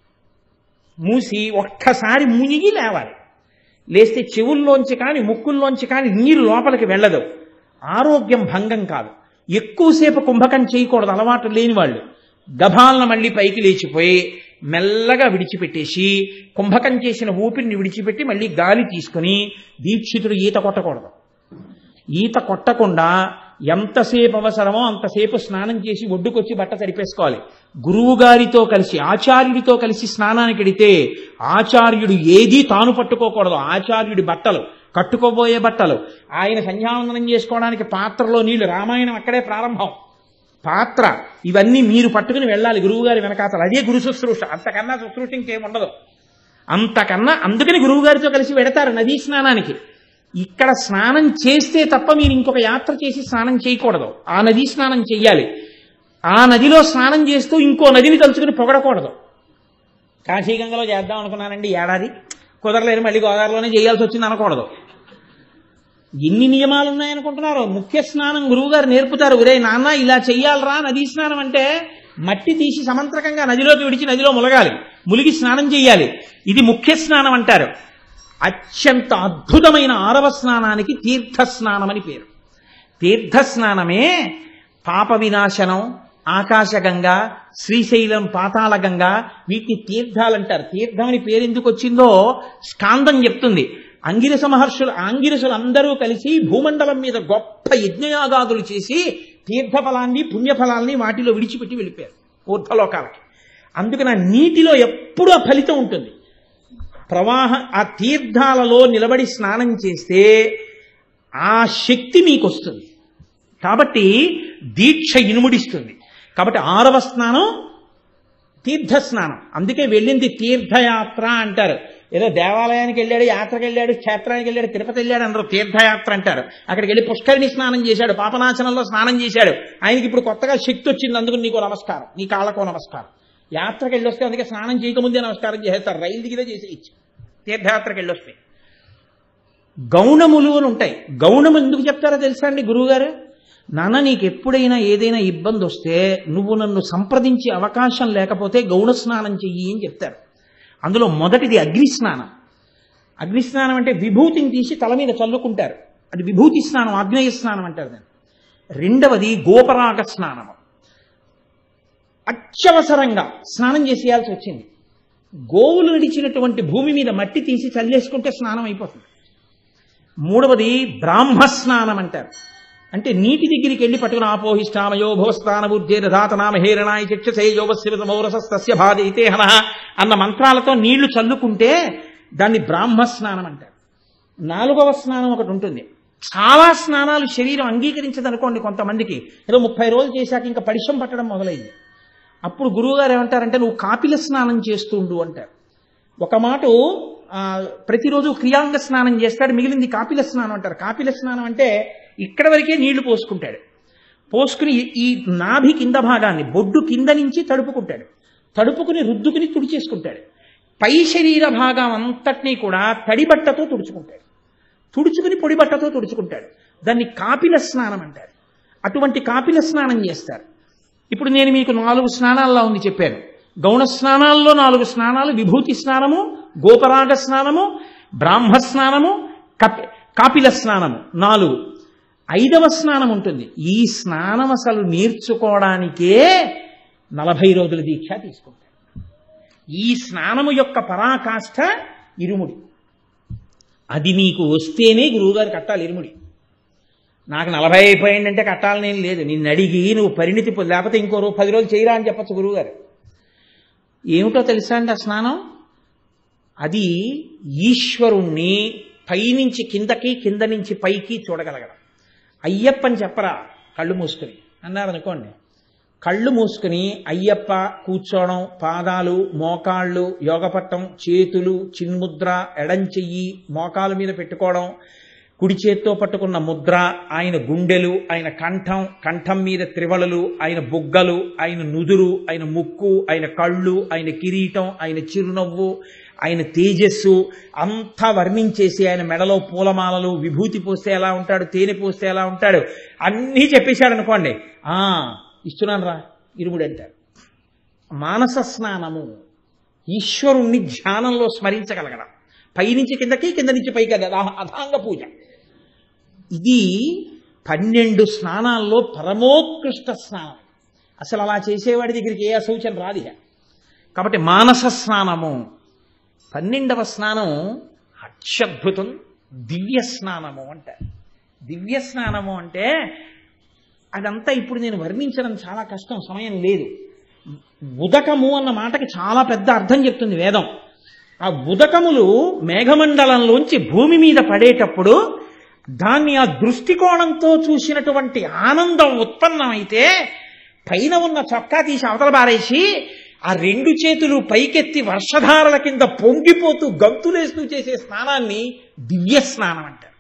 మూసి ఒక్కసారి మునిగి లేవాలి. లేస్తే చెవుల్లోంచి కానీ ముక్కుల్లోంచి కానీ నీరు లోపలికి వెళ్ళదు. ఆరోగ్యం భంగం కాదు. ఎక్కువసేపు కుంభకం చేయకూడదు అలవాటు లేని వాళ్ళు. గభాలన మళ్ళీ పైకి లేచిపోయి మెల్లగా విడిచిపెట్టేసి కుంభకం చేసిన ఊపిరిని విడిచిపెట్టి మళ్ళీ గాలి తీసుకుని దీక్షితుడు ఈత కొట్టకూడదు. ఈత కొట్టకుండా ఎంతసేపు అవసరమో అంతసేపు స్నానం చేసి ఒడ్డుకొచ్చి బట్ట తడిపేసుకోవాలి. గురువు గారితో కలిసి ఆచార్యుడితో కలిసి స్నానానికి వెడితే ఆచార్యుడు ఏదీ తాను పట్టుకోకూడదు. ఆచార్యుడి బట్టలు, కట్టుకోబోయే బట్టలు, ఆయన సంధ్యావందనం చేసుకోవడానికి పాత్రలో నీళ్లు, రామాయణం అక్కడే ప్రారంభం. పాత్ర ఇవన్నీ మీరు పట్టుకుని వెళ్ళాలి గురువుగారి వెనకాతలు. అదే గురు శుశ్రూష. అంతకన్నా శుశ్రూష ఇంకేముండదు. అందుకని గురువుగారితో కలిసి వెడతారు నదీ స్నానానికి. ఇక్కడ స్నానం చేస్తే తప్ప మీరు ఇంకొక యాత్ర చేసి స్నానం చేయకూడదు. ఆ నదీ స్నానం చెయ్యాలి. ఆ నదిలో స్నానం చేస్తూ ఇంకో నదిని తలుచుకుని పొగడకూడదు. కాశీగంగలో చేద్దాం అనుకున్నానండి ఏడాది, కుదరలేదు, మళ్ళీ గోదావరిలోనే చేయాల్సి వచ్చింది అనకూడదు. ఎన్ని నియమాలు ఉన్నాయనుకుంటున్నారు? ముఖ్య స్నానం గురువుగారు నేర్పుతారు. ఒరే నాన్న ఇలా చెయ్యాలరా నదీ స్నానం అంటే, మట్టి తీసి సమంత్రకంగా నదిలోకి విడిచి నదిలో ములిగి స్నానం చెయ్యాలి. ఇది ముఖ్య స్నానం అంటారు. అత్యంత అద్భుతమైన 6వ స్నానానికి తీర్థస్నానం అని పేరు. తీర్థస్నానమే పాప వినాశనం, ఆకాశగంగా, శ్రీశైలం పాతాళగంగా, వీటిని తీర్థాలంటారు. తీర్థమని పేరు ఎందుకు వచ్చిందో స్కాందం చెప్తుంది. ఆంగిరసులు అందరూ కలిసి భూమండలం మీద గొప్ప యజ్ఞయాగాదులు చేసి తీర్థఫలాన్ని పుణ్యఫలాల్ని వాటిలో విడిచిపెట్టి వెళ్ళిపోయారు ఊర్ధ్వలోకాలకి. అందుకని ఆ నీటిలో ఎప్పుడూ ఆ ఫలితం ఉంటుంది. ఆ తీర్థాలలో నిలబడి స్నానం చేస్తే ఆ శక్తి మీకు వస్తుంది. కాబట్టి దీక్ష ఇనుముడిస్తుంది. కాబట్టి 6వ స్నానం తీర్థస్నానం. అందుకే వెళ్ళింది తీర్థయాత్ర అంటారు. ఏదో దేవాలయానికి వెళ్ళాడు, యాత్రకు వెళ్ళాడు, క్షేత్రానికి వెళ్ళాడు, తిరుపతి వెళ్ళాడు అందరూ తీర్థయాత్ర అంటారు. అక్కడికి వెళ్ళి పుష్కరిణి స్నానం చేశాడు, పాపనాశనంలో స్నానం చేశాడు. ఆయనకి ఇప్పుడు కొత్తగా శక్తి వచ్చింది, అందుకని నీకు నమస్కారం, నీ కాళ్ళకో నమస్కారం. యాత్రకు వెళ్ళొస్తే అందుకే స్నానం చేయకముందే నమస్కారం చేస్తారు. రైలు దిగితే చేసేయచ్చు తీర్థయాత్రకు వెళ్ళొస్తే. గౌణములు అని ఉంటాయి. గౌణము ఎందుకు చెప్తారో తెలుసా అండి గురువుగారు? నాన్న, నీకు ఎప్పుడైనా ఏదైనా ఇబ్బంది వస్తే నువ్వు నన్ను సంప్రదించే అవకాశం లేకపోతే గౌణ స్నానం చెయ్యి అని చెప్తారు. అందులో మొదటిది అగ్నిస్నానం. అగ్నిస్నానం అంటే విభూతిని తీసి తల మీద చల్లుకుంటారు, అది విభూతి స్నానం, ఆగ్నేయ స్నానం అంటారు దాన్ని. 2వది గోపరాగ స్నానము. అత్యవసరంగా స్నానం చేసేయాల్సి వచ్చింది. గోవులు నడిచినటువంటి భూమి మీద మట్టి తీసి చల్లేసుకుంటే స్నానం అయిపోతుంది. మూడవది బ్రాహ్మ స్నానం అంటారు. అంటే నీటి దగ్గరికి వెళ్ళి పట్టుకుని ఆపోహిష్టామయో భవస్థాన బుద్ధేరధాతనామ హేరణాయ చక్షసేయోవశివతమౌరసస్య బాధయితేహన అన్న మంత్రాలతో నీళ్లు చల్లుకుంటే దాన్ని బ్రాహ్మ స్నానం అంటారు. నాలుగవ స్నానం ఒకటి ఉంటుంది. చాలా స్నానాలు శరీరం అంగీకరించదనుకోండి కొంతమందికి, ఏదో 30 రోజులు చేశాక ఇంకా పడిశం పట్టడం మొదలైంది. అప్పుడు గురువుగారు ఏమంటారంటే నువ్వు కాపిల స్నానం చేస్తుండు అంటారు. ఒక మాట ప్రతిరోజు క్రియాంగ స్నానం చేస్తాడు, మిగిలింది కాపిల స్నానం అంటారు. కాపిల స్నానం అంటే ఇక్కడ వరకే నీళ్లు పోసుకుంటాడు. పోసుకుని ఈ నాభి కింద భాగాన్ని బొడ్డు కింద నుంచి తడుపుకుంటాడు. తడుపుకుని రుద్దుకుని తుడిచేసుకుంటాడు. పై శరీర భాగం అంతటినీ కూడా తడి బట్టతో తుడుచుకుంటాడు. తుడుచుకుని పొడి బట్టతో తుడుచుకుంటాడు. దాన్ని కాపిల స్నానం అంటారు. అటువంటి కాపిల స్నానం చేస్తారు. ఇప్పుడు నేను మీకు 4 స్నానాల్లో ఉంది చెప్పాను. గౌణ స్నానాల్లో 4 స్నానాలు: విభూతి స్నానము, గోపరాగ స్నానము, బ్రాహ్మ స్నానము, కాపిల స్నానము 4. 5వ స్నానం ఉంటుంది. ఈ స్నానం అసలు నేర్చుకోవడానికే 40 రోజుల దీక్ష తీసుకుంటాడు. ఈ స్నానము యొక్క పరాకాష్ఠ ఇరుముడి. అది నీకు వస్తేనే గురువుగారు కట్టాలి ఇరుముడి. నాకు 40 అయిపోయిందంటే కట్టాలనేం లేదు. నిన్ను అడిగి నువ్వు పరిణితి లేకపోతే ఇంకో 10 రోజులు చేయరా అని చెప్పచ్చు గురువుగారు. ఏమిటో తెలుసా అండి ఆ స్నానం? అది ఈశ్వరుణ్ణి పైనుంచి కిందకి, కింద నుంచి పైకి చూడగలగడం. అయ్యప్పని చెప్పరా కళ్ళు మూసుకుని అన్నారనుకోండి. కళ్ళు మూసుకుని అయ్యప్ప కూర్చోవడం, పాదాలు, మోకాళ్ళు, యోగపట్టం, చేతులు, చిన్ముద్ర, ఎడంచెయ్యి మోకాల మీద పెట్టుకోవడం, కుడి చేత్తో పట్టుకున్న ముద్ర, ఆయన గుండెలు, ఆయన కంఠం, కంఠం మీద త్రివళలు, ఆయన బుగ్గలు, ఆయన నుదురు, ఆయన ముక్కు, ఆయన కళ్ళు, ఆయన కిరీటం, ఆయన చిరునవ్వు, ఆయన తేజస్సు అంతా వర్ణించేసి ఆయన మెడలో పూలమాలలు, విభూతి పోస్తే ఎలా ఉంటాడు, తేనె పోస్తే ఎలా ఉంటాడు అన్నీ చెప్పేశాడు అనుకోండి. ఇస్తున్నాను రా ఇరుముడు అంటారు. మానస స్నానము ఈశ్వరుణ్ణి ధ్యానంలో స్మరించగలగడం. పైనుంచి కిందకి, కింద నుంచి పైకి, అథాంగ పూజ. ఇది 12 స్నానాల్లో పరమోత్కృష్ట స్నానం. అసలు అలా చేసేవాడి దగ్గరికి ఏ అసౌచన రాదు. కాబట్టి మానస స్నానము. 12వ స్నానం అత్యద్భుతం, దివ్య స్నానము అంటారు. దివ్య స్నానము అంటే అదంతా ఇప్పుడు నేను వర్ణించడం చాలా కష్టం, సమయం లేదు. ఉదకము అన్న మాటకి చాలా పెద్ద అర్థం చెప్తుంది వేదం. ఆ ఉదకములు మేఘమండలంలోంచి భూమి మీద పడేటప్పుడు దాన్ని ఆ దృష్టికోణంతో చూసినటువంటి ఆనందం ఉత్పన్నమైతే పైన ఉన్న చొక్కా తీసి అవతల బారేసి ఆ 2 చేతులు పైకెత్తి వర్షధారల కింద పొంగిపోతూ గంతులేస్తూ చేసే స్నానాన్ని దివ్య స్నానం అంటారు.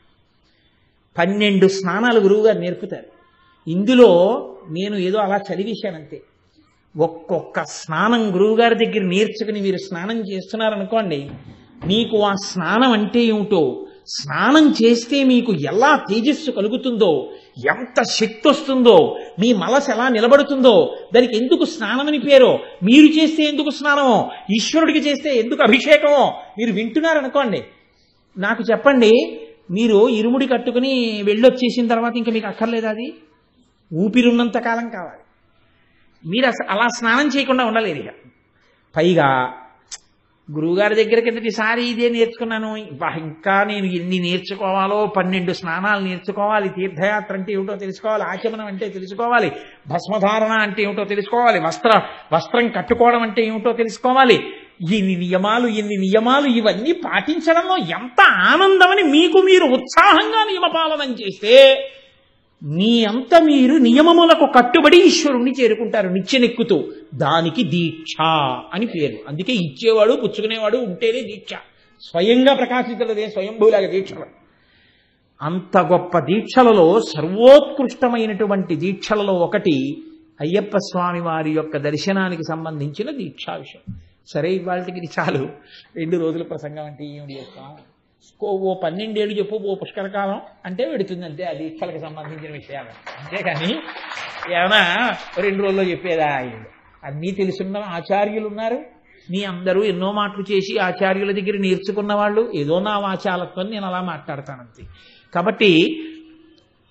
12 స్నానాలు గురువుగారు నేర్పుతారు. ఇందులో నేను ఏదో అలా చదివేశానంతే. ఒక్కొక్క స్నానం గురువుగారి దగ్గర నేర్చుకుని మీరు స్నానం చేస్తున్నారనుకోండి, మీకు ఆ స్నానం అంటే ఏమిటో, స్నానం చేస్తే మీకు ఎలా తేజస్సు కలుగుతుందో, ఎంత శక్తి వస్తుందో, మీ మనసు ఎలా నిలబడుతుందో, దానికి ఎందుకు స్నానమని పేరో, మీరు చేస్తే ఎందుకు స్నానమో, ఈశ్వరుడికి చేస్తే ఎందుకు అభిషేకమో మీరు వింటున్నారనుకోండి. నాకు చెప్పండి, మీరు ఇరుముడి కట్టుకుని వెళ్ళొచ్చేసిన తర్వాత ఇంకా మీకు అక్కర్లేదా? అది ఊపిరున్నంత కాలం కావాలి. మీరు అలా స్నానం చేయకుండా ఉండలేరు. ఇక పైగా గురువుగారి దగ్గర కిందటిసారి ఇదే నేర్చుకున్నాను, ఇంకా నేను ఎన్ని నేర్చుకోవాలో, 12 స్నానాలు నేర్చుకోవాలి, తీర్థయాత్ర అంటే ఏమిటో తెలుసుకోవాలి, ఆచమనం అంటే తెలుసుకోవాలి, భస్మధారణ అంటే ఏమిటో తెలుసుకోవాలి, వస్త్రం కట్టుకోవడం అంటే ఏమిటో తెలుసుకోవాలి, ఎన్ని నియమాలు ఇవన్నీ పాటించడంలో ఎంత ఆనందమని మీకు మీరు ఉత్సాహంగా నియమపాలనం చేస్తే మీ అంత మీరు నియమములకు కట్టుబడి ఈశ్వరుణ్ణి చేరుకుంటారు నిచ్చెనెక్కుతూ. దానికి దీక్ష అని పేరు. అందుకే ఇచ్చేవాడు పుచ్చుకునేవాడు ఉంటేనే దీక్ష. స్వయంగా ప్రకాశించలేదే స్వయంభూలాగా దీక్షలు. అంత గొప్ప దీక్షలలో సర్వోత్కృష్టమైనటువంటి దీక్షలలో ఒకటి అయ్యప్ప స్వామి వారి యొక్క దర్శనానికి సంబంధించిన దీక్షా విషయం. సరే, ఇవాళకి ఇది చాలు. 2 రోజుల ప్రసంగం అంటే ఏమిటి చేస్తాం? ఓ 12 ఏళ్ళు చెప్పు, ఓ పుష్కరకాలం అంటే పెడుతుందంటే ఆ దీక్షలకు సంబంధించిన విషయాలు. అంతేకాని ఏమైనా 2 రోజుల్లో చెప్పేదా? అన్నీ తెలుసున్న ఆచార్యులు ఉన్నారు. మీ అందరూ ఎన్నో మాటలు చేసి ఆచార్యుల దగ్గర నేర్చుకున్న వాళ్ళు. ఏదో నా వాచాలత్వం నేను అలా మాట్లాడతానంతే. కాబట్టి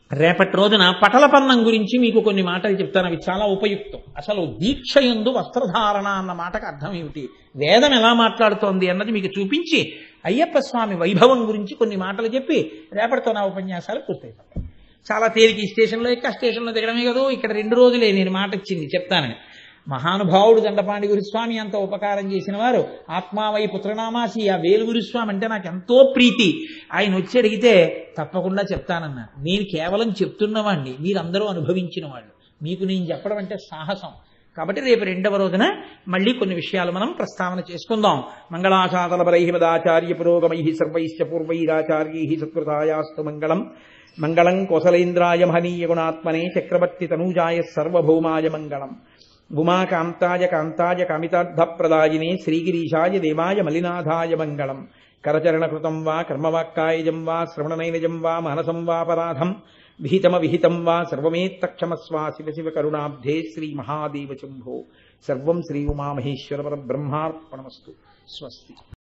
రేపటి రోజున పటలపన్నం గురించి మీకు కొన్ని మాటలు చెప్తాను, అవి చాలా ఉపయుక్తం. అసలు దీక్షయందు వస్త్రధారణ అన్న మాటకు అర్థం ఏమిటి, వేదం ఎలా మాట్లాడుతోంది అన్నది మీకు చూపించి అయ్యప్ప స్వామి వైభవం గురించి కొన్ని మాటలు చెప్పి రేపటితో నా ఉపన్యాసాలు పూర్తయిపోతాయి. చాలా తేలిక, ఈ స్టేషన్లో ఎక్క స్టేషన్లో దిగడమే కదా, ఇక్కడ 2 రోజులే నేను మాట ఇచ్చింది చెప్తానని. మహానుభావుడు దండపాండి గురుస్వామి అంత ఉపకారం చేసిన వారు, ఆత్మావై పుత్రనామాసి ఆ వేలు గురుస్వామి అంటే నాకు ఎంతో ప్రీతి. ఆయన వచ్చి అడిగితే తప్పకుండా చెప్తానన్నారు. నేను కేవలం చెప్తున్నవాడిని, మీరందరూ అనుభవించిన వాళ్ళు, మీకు నేను చెప్పడం అంటే సాహసం. కాబట్టి రేపు 2వ రోజున మళ్ళీ కొన్ని విషయాలు మనం ప్రస్తావన చేసుకుందాం. మంగళాశాతలపరై మదాచార్య పురోగమై సర్వైశ్చ పూర్వైరాచార్యై సత్కృతాయాస్తు మంగళం. మంగళం కోసలేంద్రాయ మహనీయ గుణాత్మనే చక్రవర్తి తనూజాయ సర్వభౌమాయ మంగళం. ఉమాకాంతాయ కాంతాయ కామితార్థప్రదాయినే శ్రీగిరీశాయ దేవాయ మలినాథాయ మంగళం. కరచరణకృతం వా కర్మవాక్కాయజం వా శ్రవణనైనజం వా మానసం వాపరాధం విహితమవిహితం వా సర్వమేత్తక్షమస్వా శివ శివ కరుణాబ్ధే శ్రీ మహాదేవ శంభో. సర్వం శ్రీ ఉమామహేశ్వర పరబ్రహ్మార్పణమస్తు. స్వస్తి.